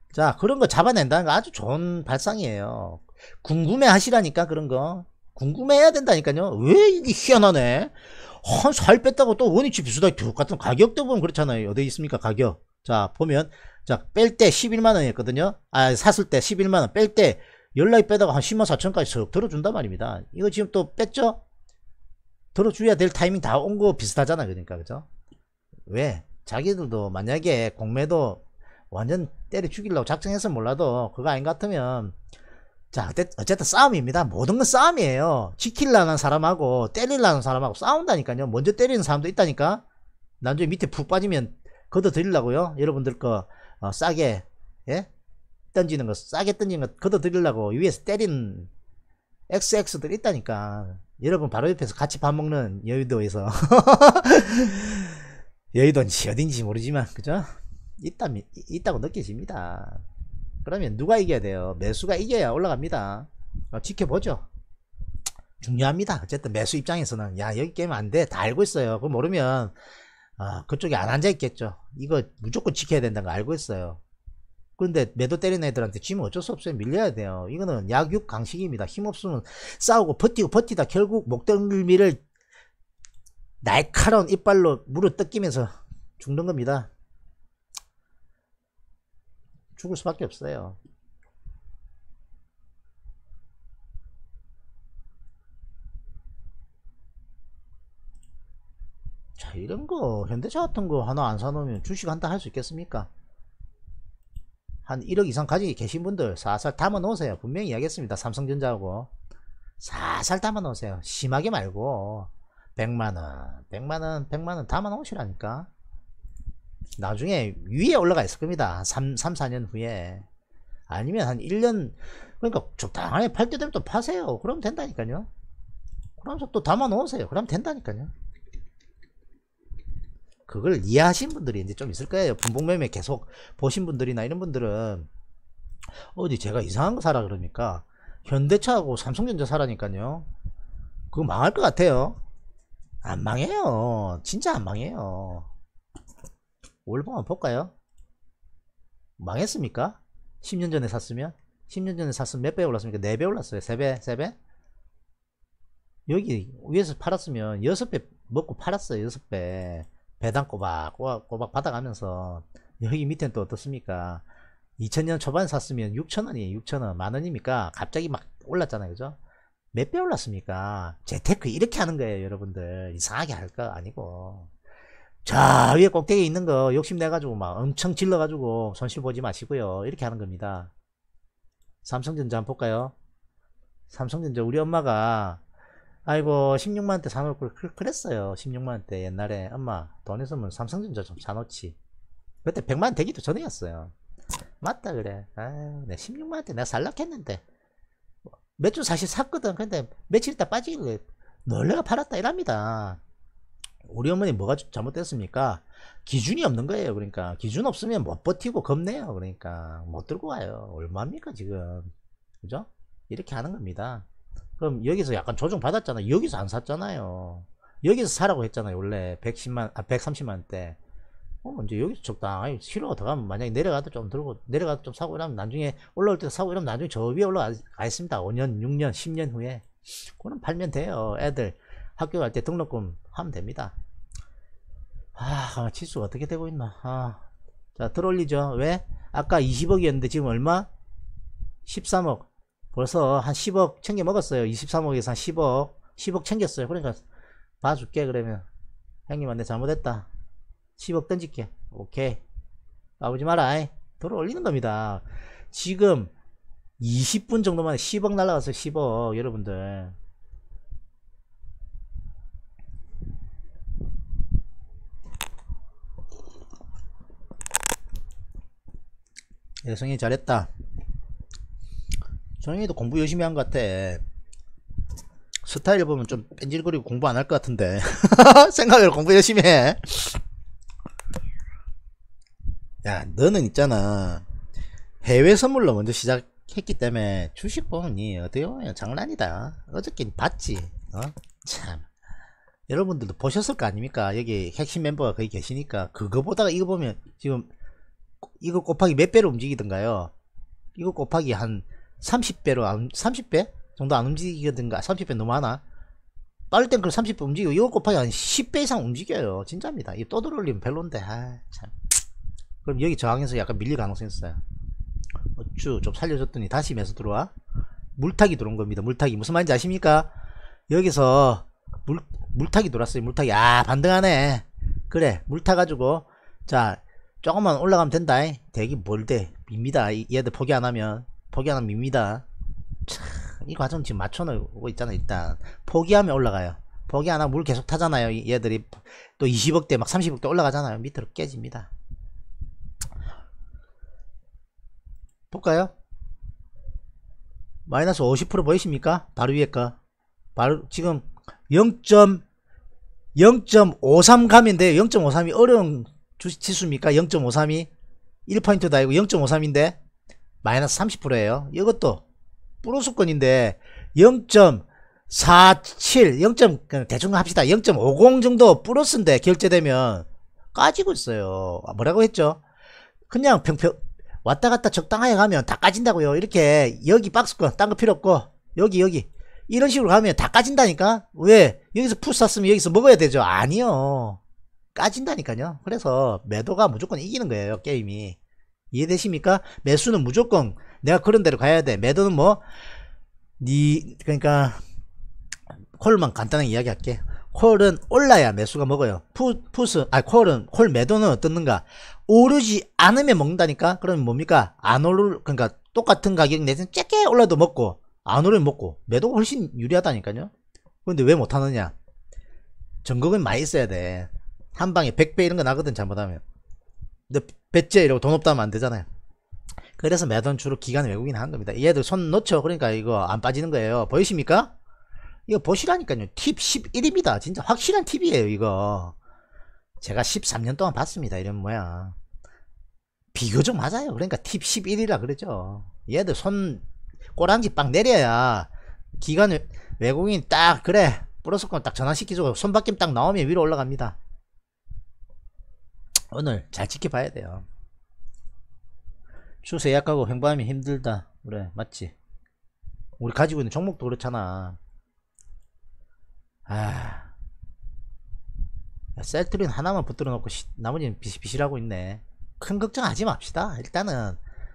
자, 그런 거 잡아낸다는 거 아주 좋은 발상이에요. 궁금해 하시라니까, 그런 거. 궁금해야 된다니까요. 왜 이게 희한하네. 살 뺐다고 또 원위치 비슷하게 쭉 같은 가격도 보면 그렇잖아요. 어디 있습니까, 가격. 자, 보면, 자, 뺄 때 11만원이었거든요. 아, 샀을 때 11만원. 뺄 때 연락이 빼다가 한 10만 4천까지 쓱 들어준단 말입니다. 이거 지금 또 뺐죠? 들어줘야 될 타이밍 다 온 거 비슷하잖아. 그러니까, 그죠? 왜? 자기들도 만약에 공매도 완전 때려 죽이려고 작정해서 몰라도 그거 아닌 것 같으면, 자, 어쨌든 싸움입니다. 모든 건 싸움이에요. 지키려는 사람하고 때리려는 사람하고 싸운다니까요. 먼저 때리는 사람도 있다니까. 나중에 밑에 푹 빠지면 걷어들이려고요. 여러분들 거 싸게, 예? 던지는 거, 싸게 던지는 거 걷어들이려고 위에서 때리는 XX들 있다니까. 여러분 바로 옆에서 같이 밥 먹는 여의도에서 여의도인지 어딘지 모르지만, 그죠? 있다고 느껴집니다. 그러면 누가 이겨야 돼요? 매수가 이겨야 올라갑니다. 지켜보죠. 중요합니다. 어쨌든 매수 입장에서는 야, 여기 깨면 안 돼, 다 알고 있어요. 그거 모르면 그쪽에 안 앉아 있겠죠. 이거 무조건 지켜야 된다는 거 알고 있어요. 그런데 매도 때리는 애들한테 지면 어쩔 수 없어요. 밀려야 돼요. 이거는 약육 강식입니다. 힘없으면 싸우고 버티고 버티다 결국 목덜미를 날카로운 이빨로 물어 뜯기면서 죽는 겁니다. 죽을 수밖에 없어요. 자, 이런 거 현대차 같은 거 하나 안 사놓으면 주식 한다 할 수 있겠습니까? 한 1억 이상 가지고 계신 분들 살살 담아 놓으세요. 분명히 이야기했습니다. 삼성전자하고 살살 담아 놓으세요. 심하게 말고 100만원 100만원 담아 놓으시라니까. 나중에 위에 올라가 있을 겁니다. 3, 4년 후에. 아니면 한 1년, 그러니까 적당하게 팔 때 되면 또 파세요. 그럼 된다니까요. 그러면서 또 담아 놓으세요. 그럼 된다니까요. 그걸 이해하신 분들이 이제 좀 있을 거예요. 분봉매매 계속 보신 분들이나 이런 분들은 어디 제가 이상한 거 사라 그러니까 현대차하고 삼성전자 사라니까요. 그거 망할 것 같아요. 안 망해요. 진짜 안 망해요. 올봉 한번 볼까요? 망했습니까? 10년 전에 샀으면? 10년 전에 샀으면 몇 배 올랐습니까? 4배 올랐어요. 3배? 3배? 여기 위에서 팔았으면 6배 먹고 팔았어요. 6배. 배당 꼬박 받아가면서. 여기 밑에는 또 어떻습니까? 2000년 초반에 샀으면 6,000원이에요. 6,000원. 만원입니까? 갑자기 막 올랐잖아요. 그죠? 몇 배 올랐습니까? 재테크 이렇게 하는 거예요. 여러분들. 이상하게 할 거 아니고. 자, 위에 꼭대기에 있는 거 욕심내가지고 막 엄청 질러가지고 손실 보지 마시고요. 이렇게 하는 겁니다. 삼성전자 한번 볼까요? 삼성전자 우리 엄마가 아이고 16만원대 사놓을 걸 그랬어요. 16만원대 옛날에 엄마 돈 있으면 삼성전자 좀 사놓지. 그때 100만원 되기도 전이었어요. 맞다 그래. 아유, 내 16만원대 내가 살락했는데 몇 주 사실 샀거든. 근데 며칠 있다 빠지길래 놀래가 팔았다 이랍니다. 우리 어머니 뭐가 잘못됐습니까? 기준이 없는 거예요. 그러니까 기준 없으면 못 버티고 겁내요. 그러니까 못 들고 와요. 얼마입니까 지금? 그죠? 이렇게 하는 겁니다. 그럼 여기서 약간 조정 받았잖아요. 여기서 안 샀잖아요. 여기서 사라고 했잖아요. 원래 130만원대. 이제 여기서 적당히 실어가 더 가면 만약에 내려가도 좀 들고 내려가도 좀 사고 이러면 나중에 올라올 때 사고 이러면 나중에 저 위에 올라가 있습니다. 5년 6년 10년 후에 그럼 팔면 돼요. 애들 학교 갈 때 등록금 하면 됩니다. 지수가 어떻게 되고 있나. 자, 들어올리죠. 왜? 아까 20억이었는데 지금 얼마? 13억. 벌써 한 10억 챙겨 먹었어요. 23억에서 한 10억 챙겼어요. 그러니까 봐줄게. 그러면 형님한테 잘못했다. 10억 던질게. 오케이. 까부지 마라. 들어올리는 겁니다. 지금 20분 정도 만에 10억 날라갔어요. 10억. 여러분들. 성현이 잘했다. 성현이도 공부 열심히 한 것 같아. 스타일 보면 좀 뺀질거리고 공부 안 할 것 같은데. 생각을 공부 열심히 해. 야, 너는 있잖아. 해외 선물로 먼저 시작했기 때문에 주식 보면 니 어떻게 보면 장난이다. 어저께 봤지. 참. 여러분들도 보셨을 거 아닙니까? 여기 핵심 멤버가 거기 계시니까. 그거 보다가 이거 보면 지금 이거 곱하기 몇 배로 움직이던가요? 이거 곱하기 한 30배로 30배 정도 안 움직이던가. 30배 너무 하나? 빠를 땐 그 30배 움직이고 이거 곱하기 한 10배 이상 움직여요. 진짜입니다. 이 또 들어올리면 별론데. 아, 참. 그럼 여기 저항에서 약간 밀릴 가능성이 있어요. 어쭈 좀 살려줬더니 다시 매수 들어와. 물타기 들어온 겁니다. 물타기. 무슨 말인지 아십니까? 여기서 물타기 돌았어요. 물타기. 아, 반등하네. 그래, 물 타가지고 자 조금만 올라가면 된다. 대기 뭘 돼? 밉니다. 얘들 포기 안 하면 밉니다. 참, 이 과정 지금 맞춰놓고 있잖아. 일단 포기하면 올라가요. 포기 안 하면 물 계속 타잖아요. 얘들이 또 20억대 막 30억대 올라가잖아요. 밑으로 깨집니다. 볼까요? 마이너스 50% 보이십니까? 바로 위에 거. 바로 지금 0.53 가면 돼요. 0.53이 어려운 지수입니까? 0.53이 1포인트도 아니고 0.53인데 마이너스 30%예요. 이것도 플러스권인데 0.47 대충 합시다. 0.50 정도 플러스인데 결제되면 까지고 있어요. 뭐라고 했죠? 그냥 평평 왔다갔다 적당하게 가면 다 까진다고요. 이렇게 여기 박스권 딴 거 필요 없고 여기 이런 식으로 가면 다 까진다니까. 왜? 여기서 푸 쐈으면 여기서 먹어야 되죠. 아니요, 까진다니까요. 그래서 매도가 무조건 이기는 거예요. 게임이. 이해되십니까? 매수는 무조건 내가 그런 대로 가야 돼. 매도는 뭐 그러니까 콜만 간단하게 이야기할게. 콜은 올라야 매수가 먹어요. 콜 매도는 어떻는가? 오르지 않으면 먹는다니까. 그러면 뭡니까? 안 오르, 그러니까 똑같은 가격 내에서는 작게 올라도 먹고 안 오르면 먹고. 매도가 훨씬 유리하다니까요. 근데 왜 못하느냐? 전극은 많이 있어야 돼. 한 방에 100배 이런 거 나거든, 잘못하면. 근데 배째 이러고 돈 없다면 안 되잖아요. 그래서 매도는 주로 기관 외국인 하는 겁니다. 얘들 손 놓죠. 그러니까 이거 안 빠지는 거예요. 보이십니까? 이거 보시라니까요. 팁 11입니다. 진짜 확실한 팁이에요, 이거. 제가 13년 동안 봤습니다. 이런 모양. 비교적 맞아요. 그러니까 팁 11이라 그러죠. 얘들 손 꼬랑지 빵 내려야 기관 외국인 딱 그래 플러스권 딱 전환시키고 손바뀜 딱 나오면 위로 올라갑니다. 오늘 잘 지켜봐야 돼요. 추세 약하고 횡보하면 힘들다. 그래, 맞지? 우리 가지고 있는 종목도 그렇잖아. 셀트린 하나만 붙들어 놓고 나머지는 비실비실하고 있네. 큰 걱정하지 맙시다. 일단은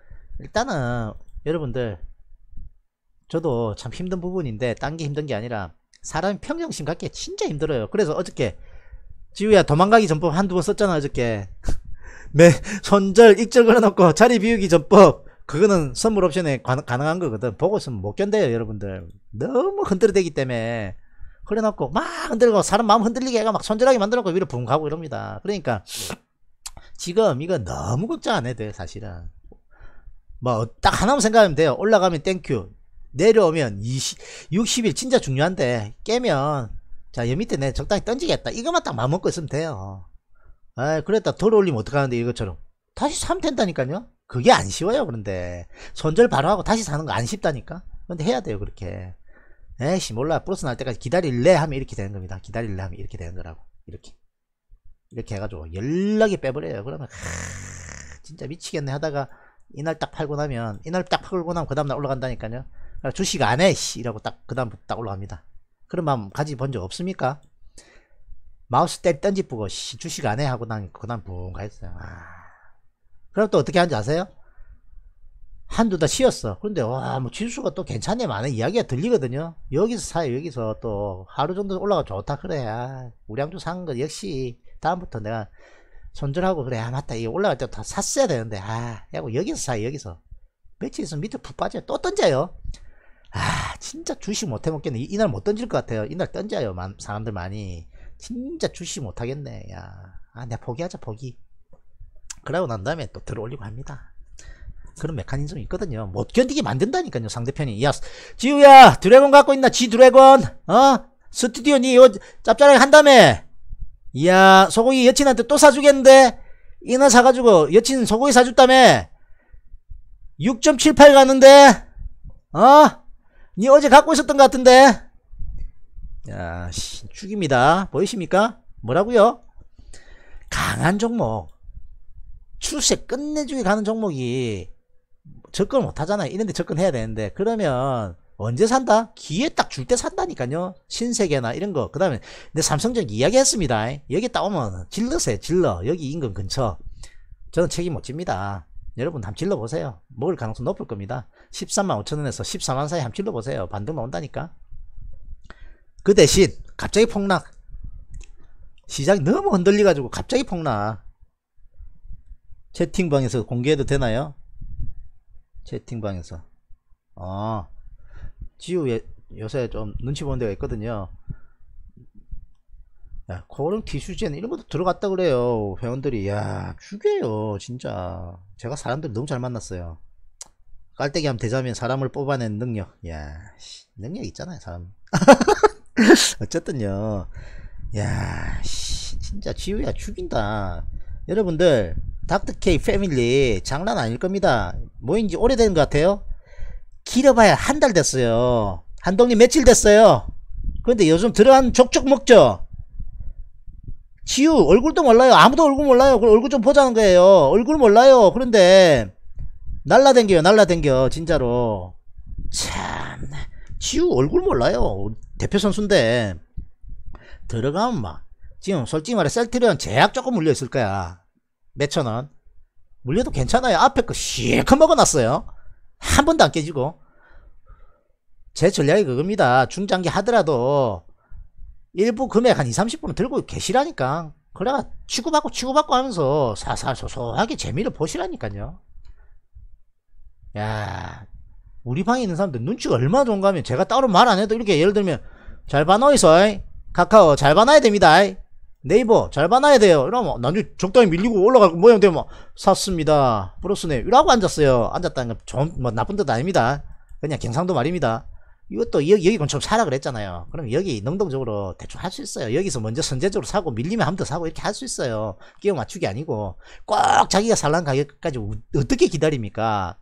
여러분들, 저도 참 힘든 부분인데 딴 게 힘든 게 아니라 사람이 평정심 갖기 진짜 힘들어요. 그래서 어저께 지우야 도망가기 전법 한두 번 썼잖아. 어저께 손절 익절 걸어놓고 자리 비우기 전법, 그거는 선물 옵션에 가능한 거거든. 보고 있으면 못 견뎌요. 여러분들 너무 흔들어대기 때문에 그래놓고 막 흔들고 사람 마음 흔들리게 해가 막 손절하게 만들어놓고 위로 붕 가고 이럽니다. 그러니까 지금 이거 너무 걱정 안 해도 돼요. 사실은 뭐 딱 하나만 생각하면 돼요. 올라가면 땡큐, 내려오면 60일 진짜 중요한데 깨면 자, 여 밑에 내 적당히 던지겠다. 이것만 딱 마음먹고 있으면 돼요. 그랬다 덜 올리면 어떡하는데. 이것처럼 다시 사면 된다니까요. 그게 안 쉬워요. 그런데 손절 바로 하고 다시 사는 거 안 쉽다니까. 근데 해야 돼요. 그렇게. 에이씨 몰라, 플러스 날 때까지 기다릴래 하면 이렇게 되는 겁니다. 기다릴래 하면 이렇게 되는 거라고. 이렇게 해가지고 연락이 빼버려요. 그러면 진짜 미치겠네 하다가 이날 딱 팔고 나면 그 다음날 올라간다니까요. 주식 안해 이라고 딱 그 다음부터 딱 올라갑니다. 그런 마음 가져본 적 없습니까? 마우스 던지쁘고 주식 안해 하고 난 그 다음 붕 가있어요. 그럼 또 어떻게 하는지 아세요? 한두 달 쉬었어. 그런데 와, 뭐 지수가 또 괜찮네 많은 이야기가 들리거든요. 여기서 사요. 여기서 또 하루 정도 올라가 좋다 그래. 우량주 산 거 역시 다음부터 내가 손절하고 그래. 맞다, 이거 올라갈 때 다 샀어야 되는데 야고 여기서 사요. 여기서 며칠 있으면 밑에 푹 빠져요. 또 던져요. 진짜 주식 못 해먹겠네. 이날 못 던질 것 같아요. 이날 던져요. 사람들 많이. 진짜 주식 못 하겠네. 내가 포기하자, 포기. 그러고 난 다음에 또 들어올리고 합니다. 그런 메커니즘이 있거든요. 못 견디게 만든다니까요. 상대편이. 야, 지우야 드래곤 갖고 있나? 지 드래곤 스튜디오 니 이거 짭짤하게 한다며. 이야, 소고기 여친한테 또 사주겠는데. 이나 사가지고 여친 소고기 사줬다며. 6.78 가는데 니 어제 갖고 있었던 것 같은데. 야, 죽입니다. 보이십니까? 뭐라고요? 강한 종목 추세 끝내주게 가는 종목이 접근을 못하잖아요. 이런데 접근해야 되는데, 그러면 언제 산다? 기회 딱 줄 때 산다니까요. 신세계나 이런 거. 그 다음에 내 삼성전기 이야기했습니다. 여기 딱 오면 질러세요. 질러. 여기 인근 근처. 저는 책임 못 집니다. 여러분 한번 질러보세요. 먹을 가능성 높을 겁니다. 13만 5천원에서 14만 사이 한번 질러보세요. 반등 나온다니까. 그 대신 갑자기 폭락. 시장이 너무 흔들려가지고 갑자기 폭락. 채팅방에서 공개해도 되나요? 채팅방에서. 지우 요새 좀 눈치 보는 데가 있거든요. 야, 그런 기술제는 이런 것도 들어갔다 그래요. 회원들이. 야, 죽여요. 진짜. 제가 사람들 너무 잘 만났어요. 깔때기 하면 되자면 사람을 뽑아내는 능력. 야, 능력 있잖아요, 사람. 어쨌든요. 야, 진짜 지우야 죽인다. 여러분들, 닥터케이 패밀리 장난 아닐 겁니다. 뭐인지 오래된 것 같아요? 길어봐야 한 달 됐어요. 한동님 며칠 됐어요. 그런데 요즘 들어간 족족 먹죠? 지우 얼굴도 몰라요. 아무도 얼굴 몰라요. 얼굴 좀 보자는 거예요. 얼굴 몰라요. 그런데 날라댕겨요. 날라댕겨. 진짜로. 참, 지우 얼굴 몰라요. 대표 선수인데 들어가면 막 지금 솔직히 말해 셀트리온 제약 조금 물려있을 거야. 몇천원 물려도 괜찮아요. 앞에 거 실컷 먹어놨어요. 한 번도 안 깨지고. 제 전략이 그겁니다. 중장기 하더라도 일부 금액 한 20-30% 들고 계시라니까. 그래야 치고받고 하면서 사사소소하게 재미를 보시라니까요. 야, 우리 방에 있는 사람들 눈치가 얼마나 좋은가 하면 제가 따로 말 안 해도 이렇게 예를 들면 잘 봐놔이소. 카카오 잘 봐놔야 됩니다. 네이버 잘 봐놔야 돼요. 이러면 나중에 적당히 밀리고 올라갈 모양 되면 샀습니다. 플러스네. 이라고 앉았어요. 앉았다는 건 좀 뭐 나쁜 뜻 아닙니다. 그냥 경상도 말입니다. 이것도 여기 근처 사라 그랬잖아요. 그럼 여기 능동적으로 대충 할 수 있어요. 여기서 먼저 선제적으로 사고 밀리면 한 번 더 사고 이렇게 할 수 있어요. 끼워 맞추기 아니고 꼭 자기가 살라는 가격까지 어떻게 기다립니까?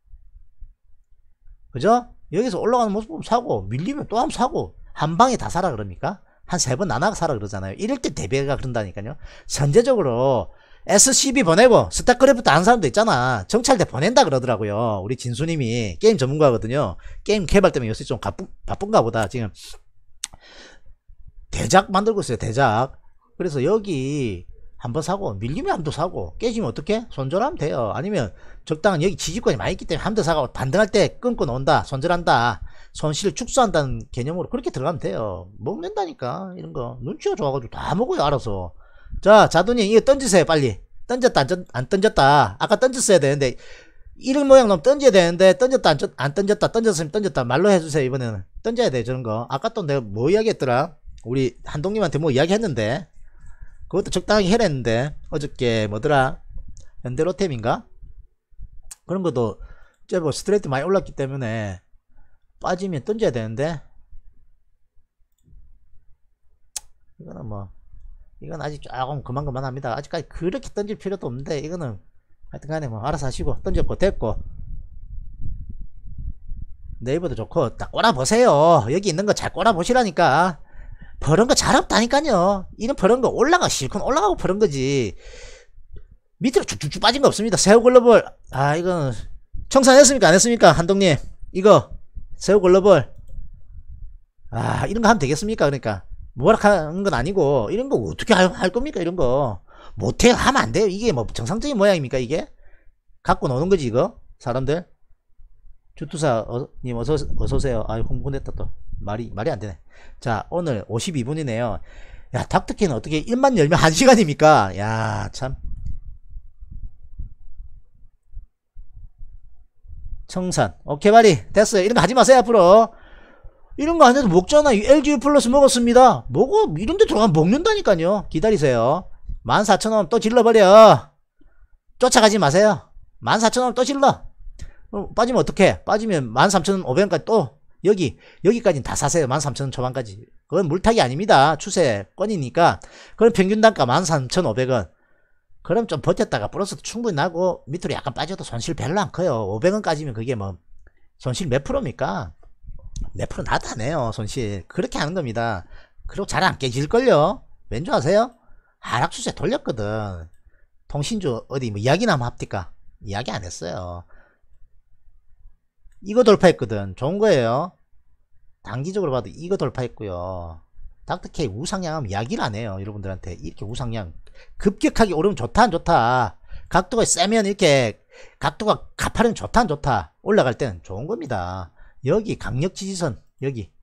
그죠? 여기서 올라가는 모습 보면 사고 밀리면 또 한 번 사고 한 방에 다 사라 그럽니까? 한 3번 나눠 사라 그러잖아요. 이럴 때 대비가 그런다니까요. 선제적으로 SCB 보내고 스타크래프트 안 사람도 있잖아. 정찰대 보낸다 그러더라고요. 우리 진수님이 게임 전문가거든요. 게임 개발 때문에 요새 좀 바쁜가 보다. 지금 대작 만들고 있어요. 대작. 그래서 여기 한번 사고 밀리면 한 번 더 사고 깨지면 어떻게? 손절하면 돼요. 아니면 적당한 여기 지지권이 많이 있기 때문에 한 번 더 사고 반등할 때 끊고 놓는다. 손절한다. 손실을 축소한다는 개념으로 그렇게 들어가면 돼요. 먹는다니까. 이런 거 눈치가 좋아가지고 다 먹어요. 알아서. 자, 자두님 이거 던지세요. 빨리. 던졌다 안 던졌다. 아까 던졌어야 되는데 이런 모양 너무 던져야 되는데 던졌다 안 던졌다. 던졌으면 던졌다. 말로 해주세요. 이번에는 던져야 돼. 저런 거. 아까 또 내가 뭐 이야기했더라. 우리 한동님한테 뭐 이야기했는데 그것도 적당히 해냈는데 어저께 뭐더라. 현대로템인가? 그런 것도 뭐 스트레이트 많이 올랐기 때문에 빠지면 던져야 되는데 이거는 뭐 이건 아직 조금 그만합니다. 아직까지 그렇게 던질 필요도 없는데 이거는 하여튼간에 뭐 알아서 하시고 던졌고 됐고 네이버도 좋고 딱 꼬라보세요. 여기 있는 거 잘 꼬라보시라니까. 버는 거 잘 없다니까요. 이런 버는 거 올라가 실컷 올라가고 버는 거지 밑으로 쭉쭉쭉 빠진 거 없습니다. 새우 글로벌 이건 청산했습니까 안 했습니까 한동님? 이거 새우 글로벌 이런 거 하면 되겠습니까? 그러니까 뭐라 하는 건 아니고 이런 거 어떻게 할 겁니까? 이런 거 못해 하면 안 돼요. 이게 뭐 정상적인 모양입니까? 이게 갖고 노는 거지 이거 사람들. 주투사님 어서오세요. 홍보됐다 또 말이 안 되네. 자, 오늘 52분이네요 야, 닥터케는 어떻게 1만 열면 1시간입니까? 야, 참. 청산 오케이 말이 됐어요. 이런 거 하지 마세요 앞으로. 이런 거 안 해도 먹잖아. LG 플러스 먹었습니다. 먹어. 이런 데 들어가면 먹는다니까요. 기다리세요. 14,000원 또 질러버려. 쫓아가지 마세요. 14,000원 또 질러. 빠지면 어떡해? 빠지면 13,500원까지 또 여기까지는 다 사세요. 13,000원 초반까지. 그건 물타기 아닙니다. 추세권이니까. 그럼 평균 단가 13,500원. 그럼 좀 버텼다가 플러스도 충분히 나고 밑으로 약간 빠져도 손실 별로 안 커요. 500원까지면 그게 뭐 손실 몇 프로입니까? 몇 프로 나타내요. 손실. 그렇게 하는 겁니다. 그리고 잘 안 깨질걸요. 왠 줄 아세요? 하락 추세 돌렸거든. 통신주 어디 뭐 이야기나 한번 합니까? 이야기 안 했어요. 이거 돌파했거든. 좋은 거예요. 단기적으로 봐도 이거 돌파했고요. 닥터케이 우상향하면 이야기를 안 해요. 여러분들한테 이렇게 우상향 급격하게 오르면 좋다 안 좋다, 각도가 세면 이렇게 각도가 가파르면 좋다 안 좋다, 올라갈 때는 좋은 겁니다. 여기 강력 지지선, 여기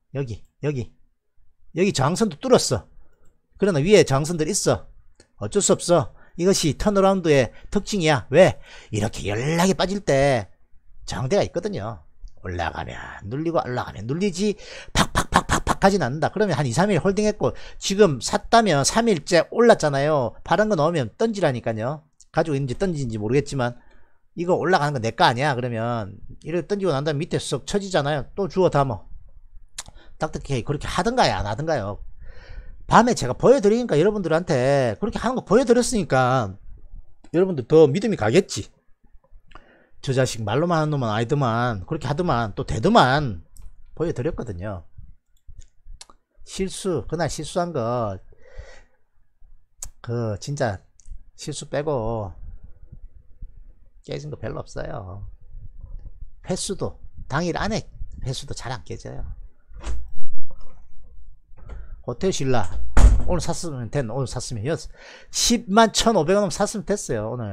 저항선도 뚫었어. 그러나 위에 저항선들 있어. 어쩔 수 없어. 이것이 턴어라운드의 특징이야. 왜? 이렇게 연락이 빠질 때 저항대가 있거든요. 올라가면 눌리고 올라가면 눌리지 팍팍팍팍팍 가진 않는다. 그러면 한 2, 3일 홀딩했고 지금 샀다면 3일째 올랐잖아요. 파란 거 넣으면 던지라니까요. 가지고 있는지 던지는지 모르겠지만 이거 올라가는 거 내 거 아니야. 그러면 이렇게 던지고 난 다음에 밑에 쓱 쳐지잖아요. 또 주워 담어. 닥터케이 그렇게 하던가요 안 하던가요? 밤에 제가 보여드리니까 여러분들한테 그렇게 하는 거 보여드렸으니까 여러분들 더 믿음이 가겠지. 저 자식 말로만 하는 놈은 아니더만 그렇게 하더만 또 되더만 보여드렸거든요. 실수 그날 실수한 거 그 진짜 실수 빼고 깨진 거 별로 없어요. 횟수도 당일 안에 횟수도 잘 안 깨져요. 호텔 신라 오늘 샀으면 됐. 오늘 샀으면 10만 1,500원 샀으면 됐어요. 오늘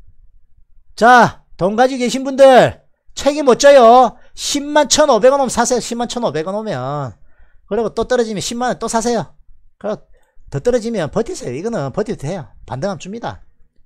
자 돈 가지고 계신 분들 책임 못 져요. 10만 1,500원 오면 사세요. 10만 1,500원 오면. 그리고 또 떨어지면 10만원 또 사세요. 그리고 더 떨어지면 버티세요. 이거는 버텨도 돼요. 반등하면 줍니다.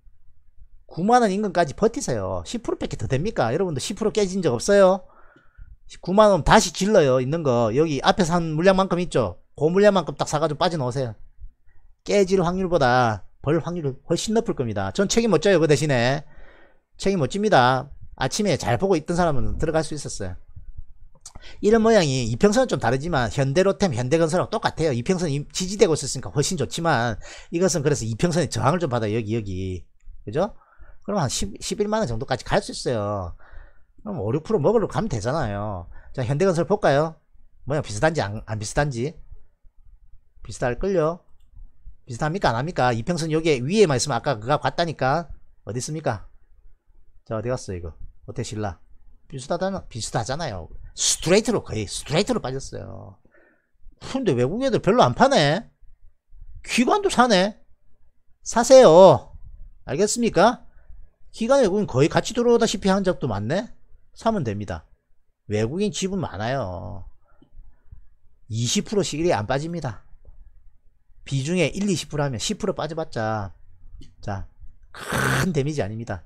9만원 인근까지 버티세요. 10% 밖에 더 됩니까? 여러분들 10% 깨진 적 없어요? 9만원 다시 질러요. 있는 거 여기 앞에서 한 물량만큼 있죠. 그 물량만큼 딱 사가지고 빠져놓으세요. 깨질 확률보다 벌 확률이 훨씬 높을 겁니다. 전 책임 못 져요. 그 대신에 책임 못 집니다. 아침에 잘 보고 있던 사람은 들어갈 수 있었어요. 이런 모양이 이평선은 좀 다르지만 현대로템 현대건설하고 똑같아요. 이평선이 지지되고 있었으니까 훨씬 좋지만 이것은 그래서 이평선의 저항을 좀 받아요. 여기 그죠? 그럼 한 11만원 정도까지 갈 수 있어요. 그럼 5, 6% 먹으러 가면 되잖아요. 자 현대건설 볼까요? 뭐야 비슷한지 안 비슷한지? 비슷할걸요? 비슷합니까 안합니까? 이평선 여기 위에만 있으면 아까 그가 같다니까. 어디 있습니까? 자 어디갔어 이거 호텔신라 비슷하잖아요. 스트레이트로 거의 스트레이트로 빠졌어요. 근데 외국 애들 별로 안 파네. 기관도 사네. 사세요. 알겠습니까? 기관 외국인 거의 같이 들어오다시피 한 적도 많네. 사면 됩니다. 외국인 지분 많아요. 20%씩 1에 안 빠집니다. 비중에 1, 20% 하면 10% 빠져봤자 자 큰 데미지 아닙니다.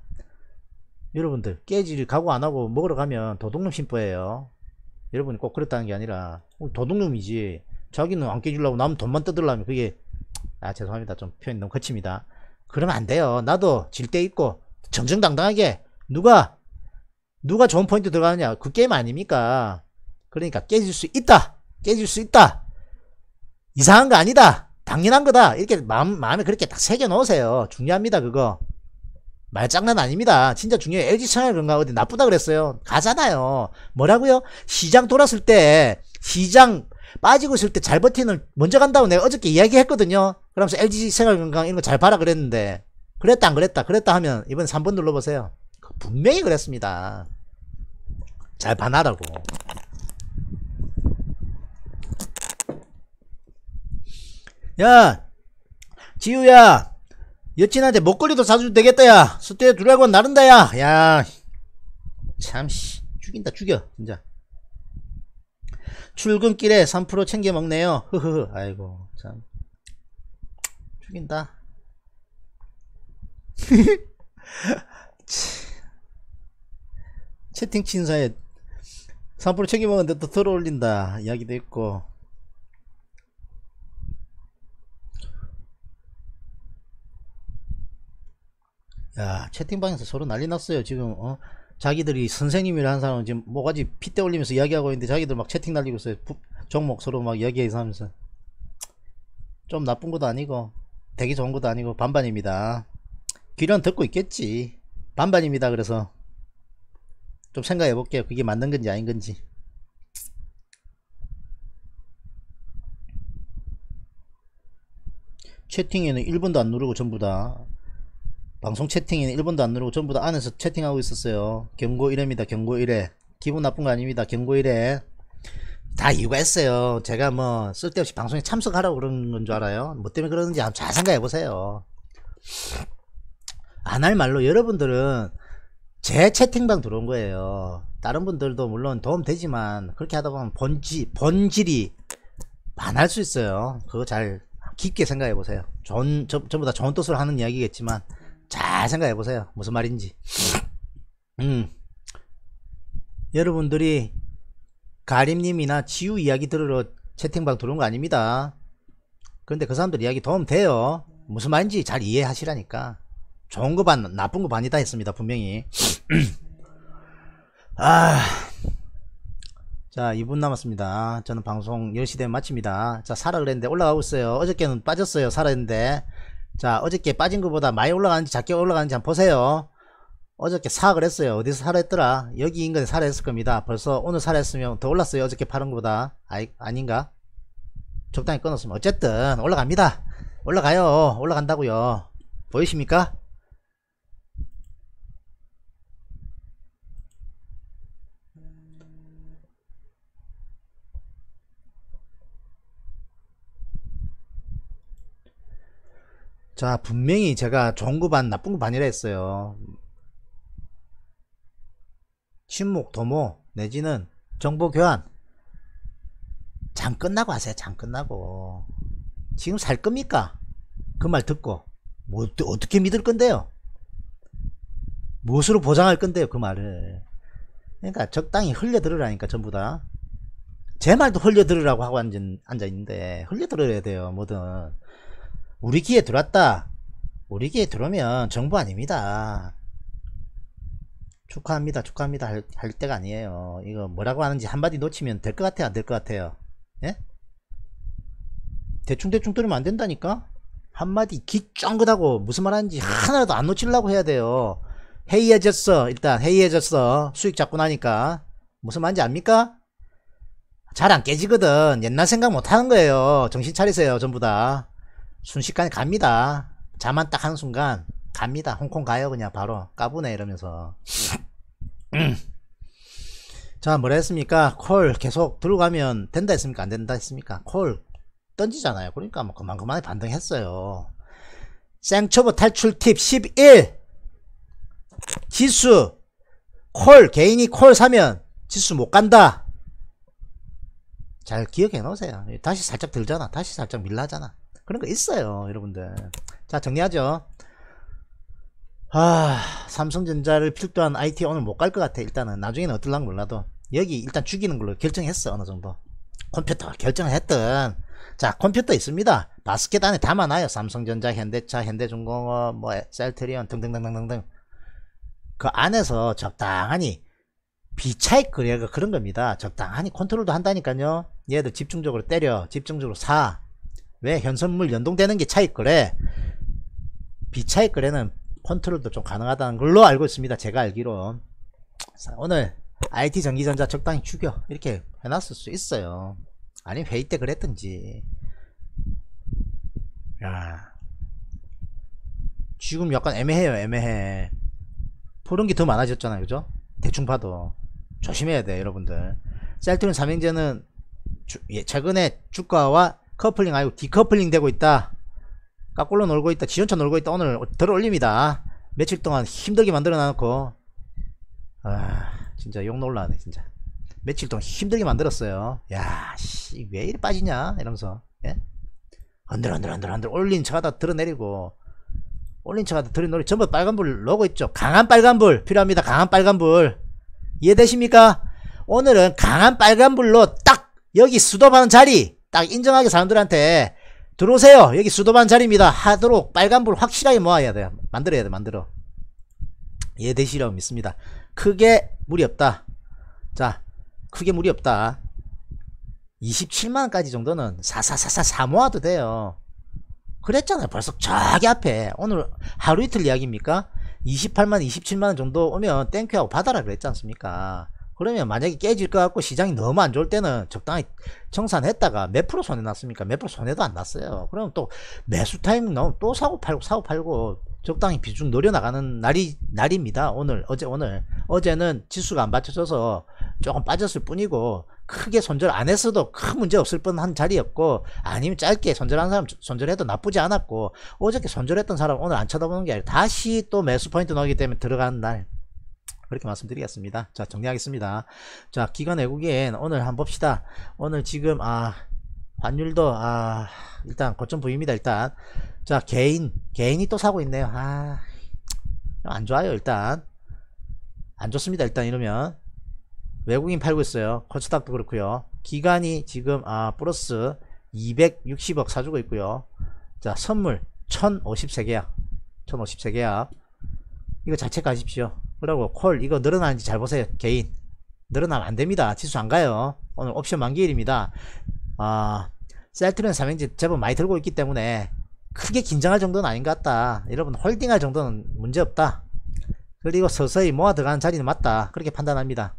여러분들 깨질 각오 안하고 먹으러 가면 도둑놈 심보예요. 여러분이 꼭 그렇다는 게 아니라 도둑놈이지. 자기는 안 깨지려고 남 돈만 뜯으려면 그게 죄송합니다. 좀 표현이 너무 거칩니다. 그러면 안 돼요. 나도 질 때 있고 정정당당하게 누가 좋은 포인트 들어가느냐 그 게임 아닙니까? 그러니까 깨질 수 있다. 깨질 수 있다. 이상한 거 아니다. 당연한 거다. 이렇게 마음에 그렇게 딱 새겨 놓으세요. 중요합니다. 그거 말장난 아닙니다. 진짜 중요해요. LG차가 그런가 어디 나쁘다 그랬어요. 가잖아요. 뭐라고요? 시장 돌았을 때 시장 빠지고 있을 때 잘 버티는 먼저 간다고 내가 어저께 이야기했거든요. 그러면서 LG생활건강 이런 거 잘 봐라 그랬는데 그랬다 안 그랬다 그랬다 하면 이번에 3번 눌러보세요. 분명히 그랬습니다. 잘 봐놔라고. 야 지우야 여친한테 목걸이도 사주면 되겠다. 야 스테이트 드래곤 나른다. 야 참 죽인다 죽여 진짜. 출근길에 3% 챙겨 먹네요. 흐흐흐. 아이고 참 죽인다. 채팅 친 사이에 3% 챙겨 먹었는데 또 들어 올린다 이야기도 있고. 야 채팅방에서 서로 난리 났어요 지금. 자기들이 선생님이라 한 사람은 지금 뭐가지 핏대 올리면서 이야기하고 있는데 자기들 막 채팅 날리고 있어요. 종목 서로 막 이야기하면서. 좀 나쁜 것도 아니고 되게 좋은 것도 아니고 반반입니다. 귀는 듣고 있겠지. 반반입니다. 그래서 좀 생각해 볼게요. 그게 맞는 건지 아닌 건지. 채팅에는 1번도 안 누르고 전부 다 방송 채팅에는 1번도 안 누르고 전부 다 안에서 채팅하고 있었어요. 경고 1회입니다. 경고 1회. 기분 나쁜 거 아닙니다. 경고 1회. 다 이유가 있어요. 제가 뭐 쓸데없이 방송에 참석하라고 그러는 건 줄 알아요. 뭐 때문에 그러는지 한번 잘 생각해 보세요. 안 할 말로 여러분들은 제 채팅방 들어온 거예요. 다른 분들도 물론 도움 되지만 그렇게 하다 보면 본질이 반할 수 있어요. 그거 잘 깊게 생각해 보세요. 전부 다 좋은 뜻으로 하는 이야기겠지만 잘 생각해 보세요. 무슨 말인지. 여러분들이 가림님이나 지우 이야기 들으러 채팅방 들어온 거 아닙니다. 그런데 그 사람들 이야기 도움 돼요. 무슨 말인지 잘 이해하시라니까. 좋은 거 반, 나쁜 거 반이다 했습니다. 분명히. 자, 2분 남았습니다. 저는 방송 10시 되면 마칩니다. 자, 사라 그랬는데 올라가고 있어요. 어저께는 빠졌어요. 사라 했는데. 자, 어저께 빠진 것보다 많이 올라가는지 작게 올라가는지 한번 보세요. 어저께 사악을 했어요. 어디서 사라 했더라? 여기 인근에 사라 했을 겁니다. 벌써 오늘 사라 했으면 더 올랐어요. 어저께 파는 것보다. 아닌가? 적당히 끊었으면. 어쨌든 올라갑니다. 올라가요. 올라간다고요. 보이십니까? 자, 분명히 제가 좋은 거 반, 나쁜 거 반이라 했어요. 친목, 도모, 내지는 정보 교환. 장 끝나고 하세요. 장 끝나고. 지금 살 겁니까? 그 말 듣고. 뭐, 어떻게 믿을 건데요? 무엇으로 보장할 건데요? 그 말을. 그러니까 적당히 흘려 들으라니까, 전부 다. 제 말도 흘려 들으라고 하고 앉아 있는데, 흘려 들어야 돼요. 뭐든. 우리 귀에 들어왔다. 우리 귀에 들어오면 정보 아닙니다. 축하합니다. 축하합니다. 할 때가 아니에요. 이거 뭐라고 하는지 한마디 놓치면 될 것 같아요? 안 될 것 같아요? 예? 대충대충 들으면 안 된다니까? 한마디 귀 쫑긋하고 무슨 말 하는지 하나라도 안 놓치려고 해야 돼요. 해이해졌어. 일단 해이해졌어. 수익 잡고 나니까. 무슨 말인지 압니까? 잘 안 깨지거든. 옛날 생각 못 하는 거예요. 정신 차리세요. 전부 다. 순식간에 갑니다. 자만 딱 하는 순간 갑니다. 홍콩 가요. 그냥 바로 까부네 이러면서. 자, 뭐라 했습니까? 콜 계속 들어가면 된다 했습니까? 안 된다 했습니까? 콜 던지잖아요. 그러니까 뭐 그만에 반등했어요. 생초보 탈출 팁 11. 지수 콜, 개인이 콜 사면 지수 못 간다. 잘 기억해 놓으세요. 다시 살짝 들잖아. 다시 살짝 밀라잖아. 그런 거 있어요, 여러분들. 자, 정리하죠. 삼성전자를 필두한 IT 오늘 못 갈 것 같아. 일단은 나중에는 어떨랑 몰라도 여기 일단 죽이는 걸로 결정했어. 어느 정도 컴퓨터 결정을 했든. 자, 컴퓨터 있습니다. 바스켓 안에 담아놔요. 삼성전자, 현대차, 현대중공업, 뭐 셀트리온 등등등등등. 그 안에서 적당하니 비차익 거래가 그런 겁니다. 적당하니 컨트롤도 한다니까요. 얘들 집중적으로 때려, 집중적으로 사. 왜? 현선물 연동되는 게 차익 거래. 비차익 거래는 컨트롤도 좀 가능하다는 걸로 알고 있습니다. 제가 알기로. 오늘 IT 전기전자 적당히 죽여 이렇게 해놨을 수 있어요. 아니면 회의 때 그랬든지. 야, 지금 약간 애매해요. 애매해. 푸른기 더 많아졌잖아요. 그죠? 대충 봐도 조심해야 돼 여러분들. 셀트리온 삼형제는 최근에 주가와 커플링 아니고 디커플링 되고 있다. 까꿀로 놀고 있다. 지연차 놀고 있다. 오늘 들어 올립니다. 며칠 동안 힘들게 만들어 놔놓고 진짜 욕 놀라네 진짜. 며칠 동안 힘들게 만들었어요. 야, 씨, 왜 이리 빠지냐 이러면서. 예? 흔들 올린 척하다 들어내리고 올린 척하다 들어내리고 전부 빨간불 로고 있죠. 강한 빨간불 필요합니다. 강한 빨간불 이해되십니까? 오늘은 강한 빨간불로 딱 여기 수도하는 자리 딱 인정하게 사람들한테 들어오세요. 여기 수도반 자리입니다. 하도록 빨간불 확실하게 모아야 돼요. 만들어야 돼. 만들어. 이해되시라고 믿습니다. 크게 무리 없다. 자, 크게 무리 없다. 27만원까지 정도는 사사사사 모아도 돼요. 그랬잖아요. 벌써 저기 앞에 오늘 하루 이틀 이야기입니까? 28만 27만원 정도 오면 땡큐하고 받아라 그랬지 않습니까? 그러면 만약에 깨질 것 같고 시장이 너무 안 좋을 때는 적당히 청산했다가 몇 프로 손해 났습니까? 몇 프로 손해도 안 났어요. 그럼 또 매수 타이밍 나오면 또 사고 팔고 적당히 비중 늘려나가는 날입니다. 어제는 지수가 안 받쳐져서 조금 빠졌을 뿐이고 크게 손절 안 했어도 큰 문제 없을 뻔한 자리였고, 아니면 짧게 손절한 사람 손절해도 나쁘지 않았고, 어저께 손절했던 사람 오늘 안 쳐다보는 게 아니라 다시 또 매수 포인트 넣기 때문에 들어가는 날, 그렇게 말씀드리겠습니다. 자, 정리하겠습니다. 자, 기관 외국인 오늘 한번 봅시다. 오늘 지금 환율도 일단 고점 부위입니다. 일단 자, 개인이 또 사고 있네요. 안 좋아요. 일단 안 좋습니다. 일단 이러면 외국인 팔고 있어요. 코스닥도 그렇고요. 기관이 지금 플러스 260억 사주고 있고요. 자, 선물 1053계약 이거 자체 가십시오. 그리고 콜 이거 늘어나는지 잘 보세요. 개인 늘어나면 안됩니다. 지수 안가요. 오늘 옵션 만기일입니다. 셀트리온 삼행지 제법 많이 들고 있기 때문에 크게 긴장할 정도는 아닌 것 같다. 여러분 홀딩할 정도는 문제없다. 그리고 서서히 모아 들어가는 자리는 맞다. 그렇게 판단합니다.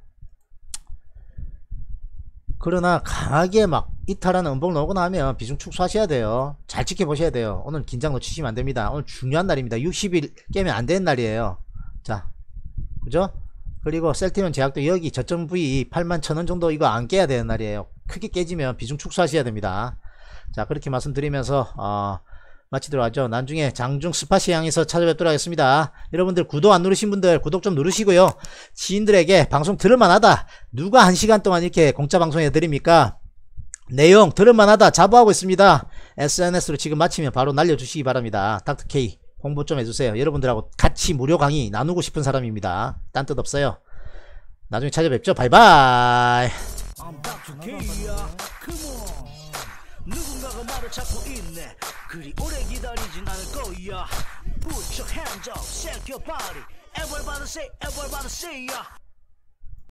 그러나 강하게 막 이탈하는 음봉 나오고 나면 비중 축소하셔야 돼요. 잘 지켜보셔야 돼요. 오늘 긴장 놓치시면 안됩니다. 오늘 중요한 날입니다. 60일 깨면 안되는 날이에요. 자, 그죠? 그리고 셀트리온 제약도 여기 저점 부위 81,000원 정도 이거 안 깨야 되는 날이에요. 크게 깨지면 비중 축소하셔야 됩니다. 자, 그렇게 말씀드리면서 마치도록 하죠. 나중에 장중 스팟이 향해서 찾아뵙도록 하겠습니다. 여러분들 구독 안 누르신 분들 구독 좀 누르시고요. 지인들에게 방송 들을만하다. 누가 1시간 동안 이렇게 공짜 방송 해드립니까? 내용 들을만하다. 자부하고 있습니다. SNS로 지금 마치면 바로 날려주시기 바랍니다. 닥터K 홍보 좀 해주세요. 여러분들하고 같이 무료 강의 나누고 싶은 사람입니다. 딴 뜻 없어요. 나중에 찾아뵙죠. 바이바이. 누군가가 나를 찾고 있네. 그리 오래 기다리진 않을 거야. Put your hands up, shake your body. Everybody say, everybody say, yeah.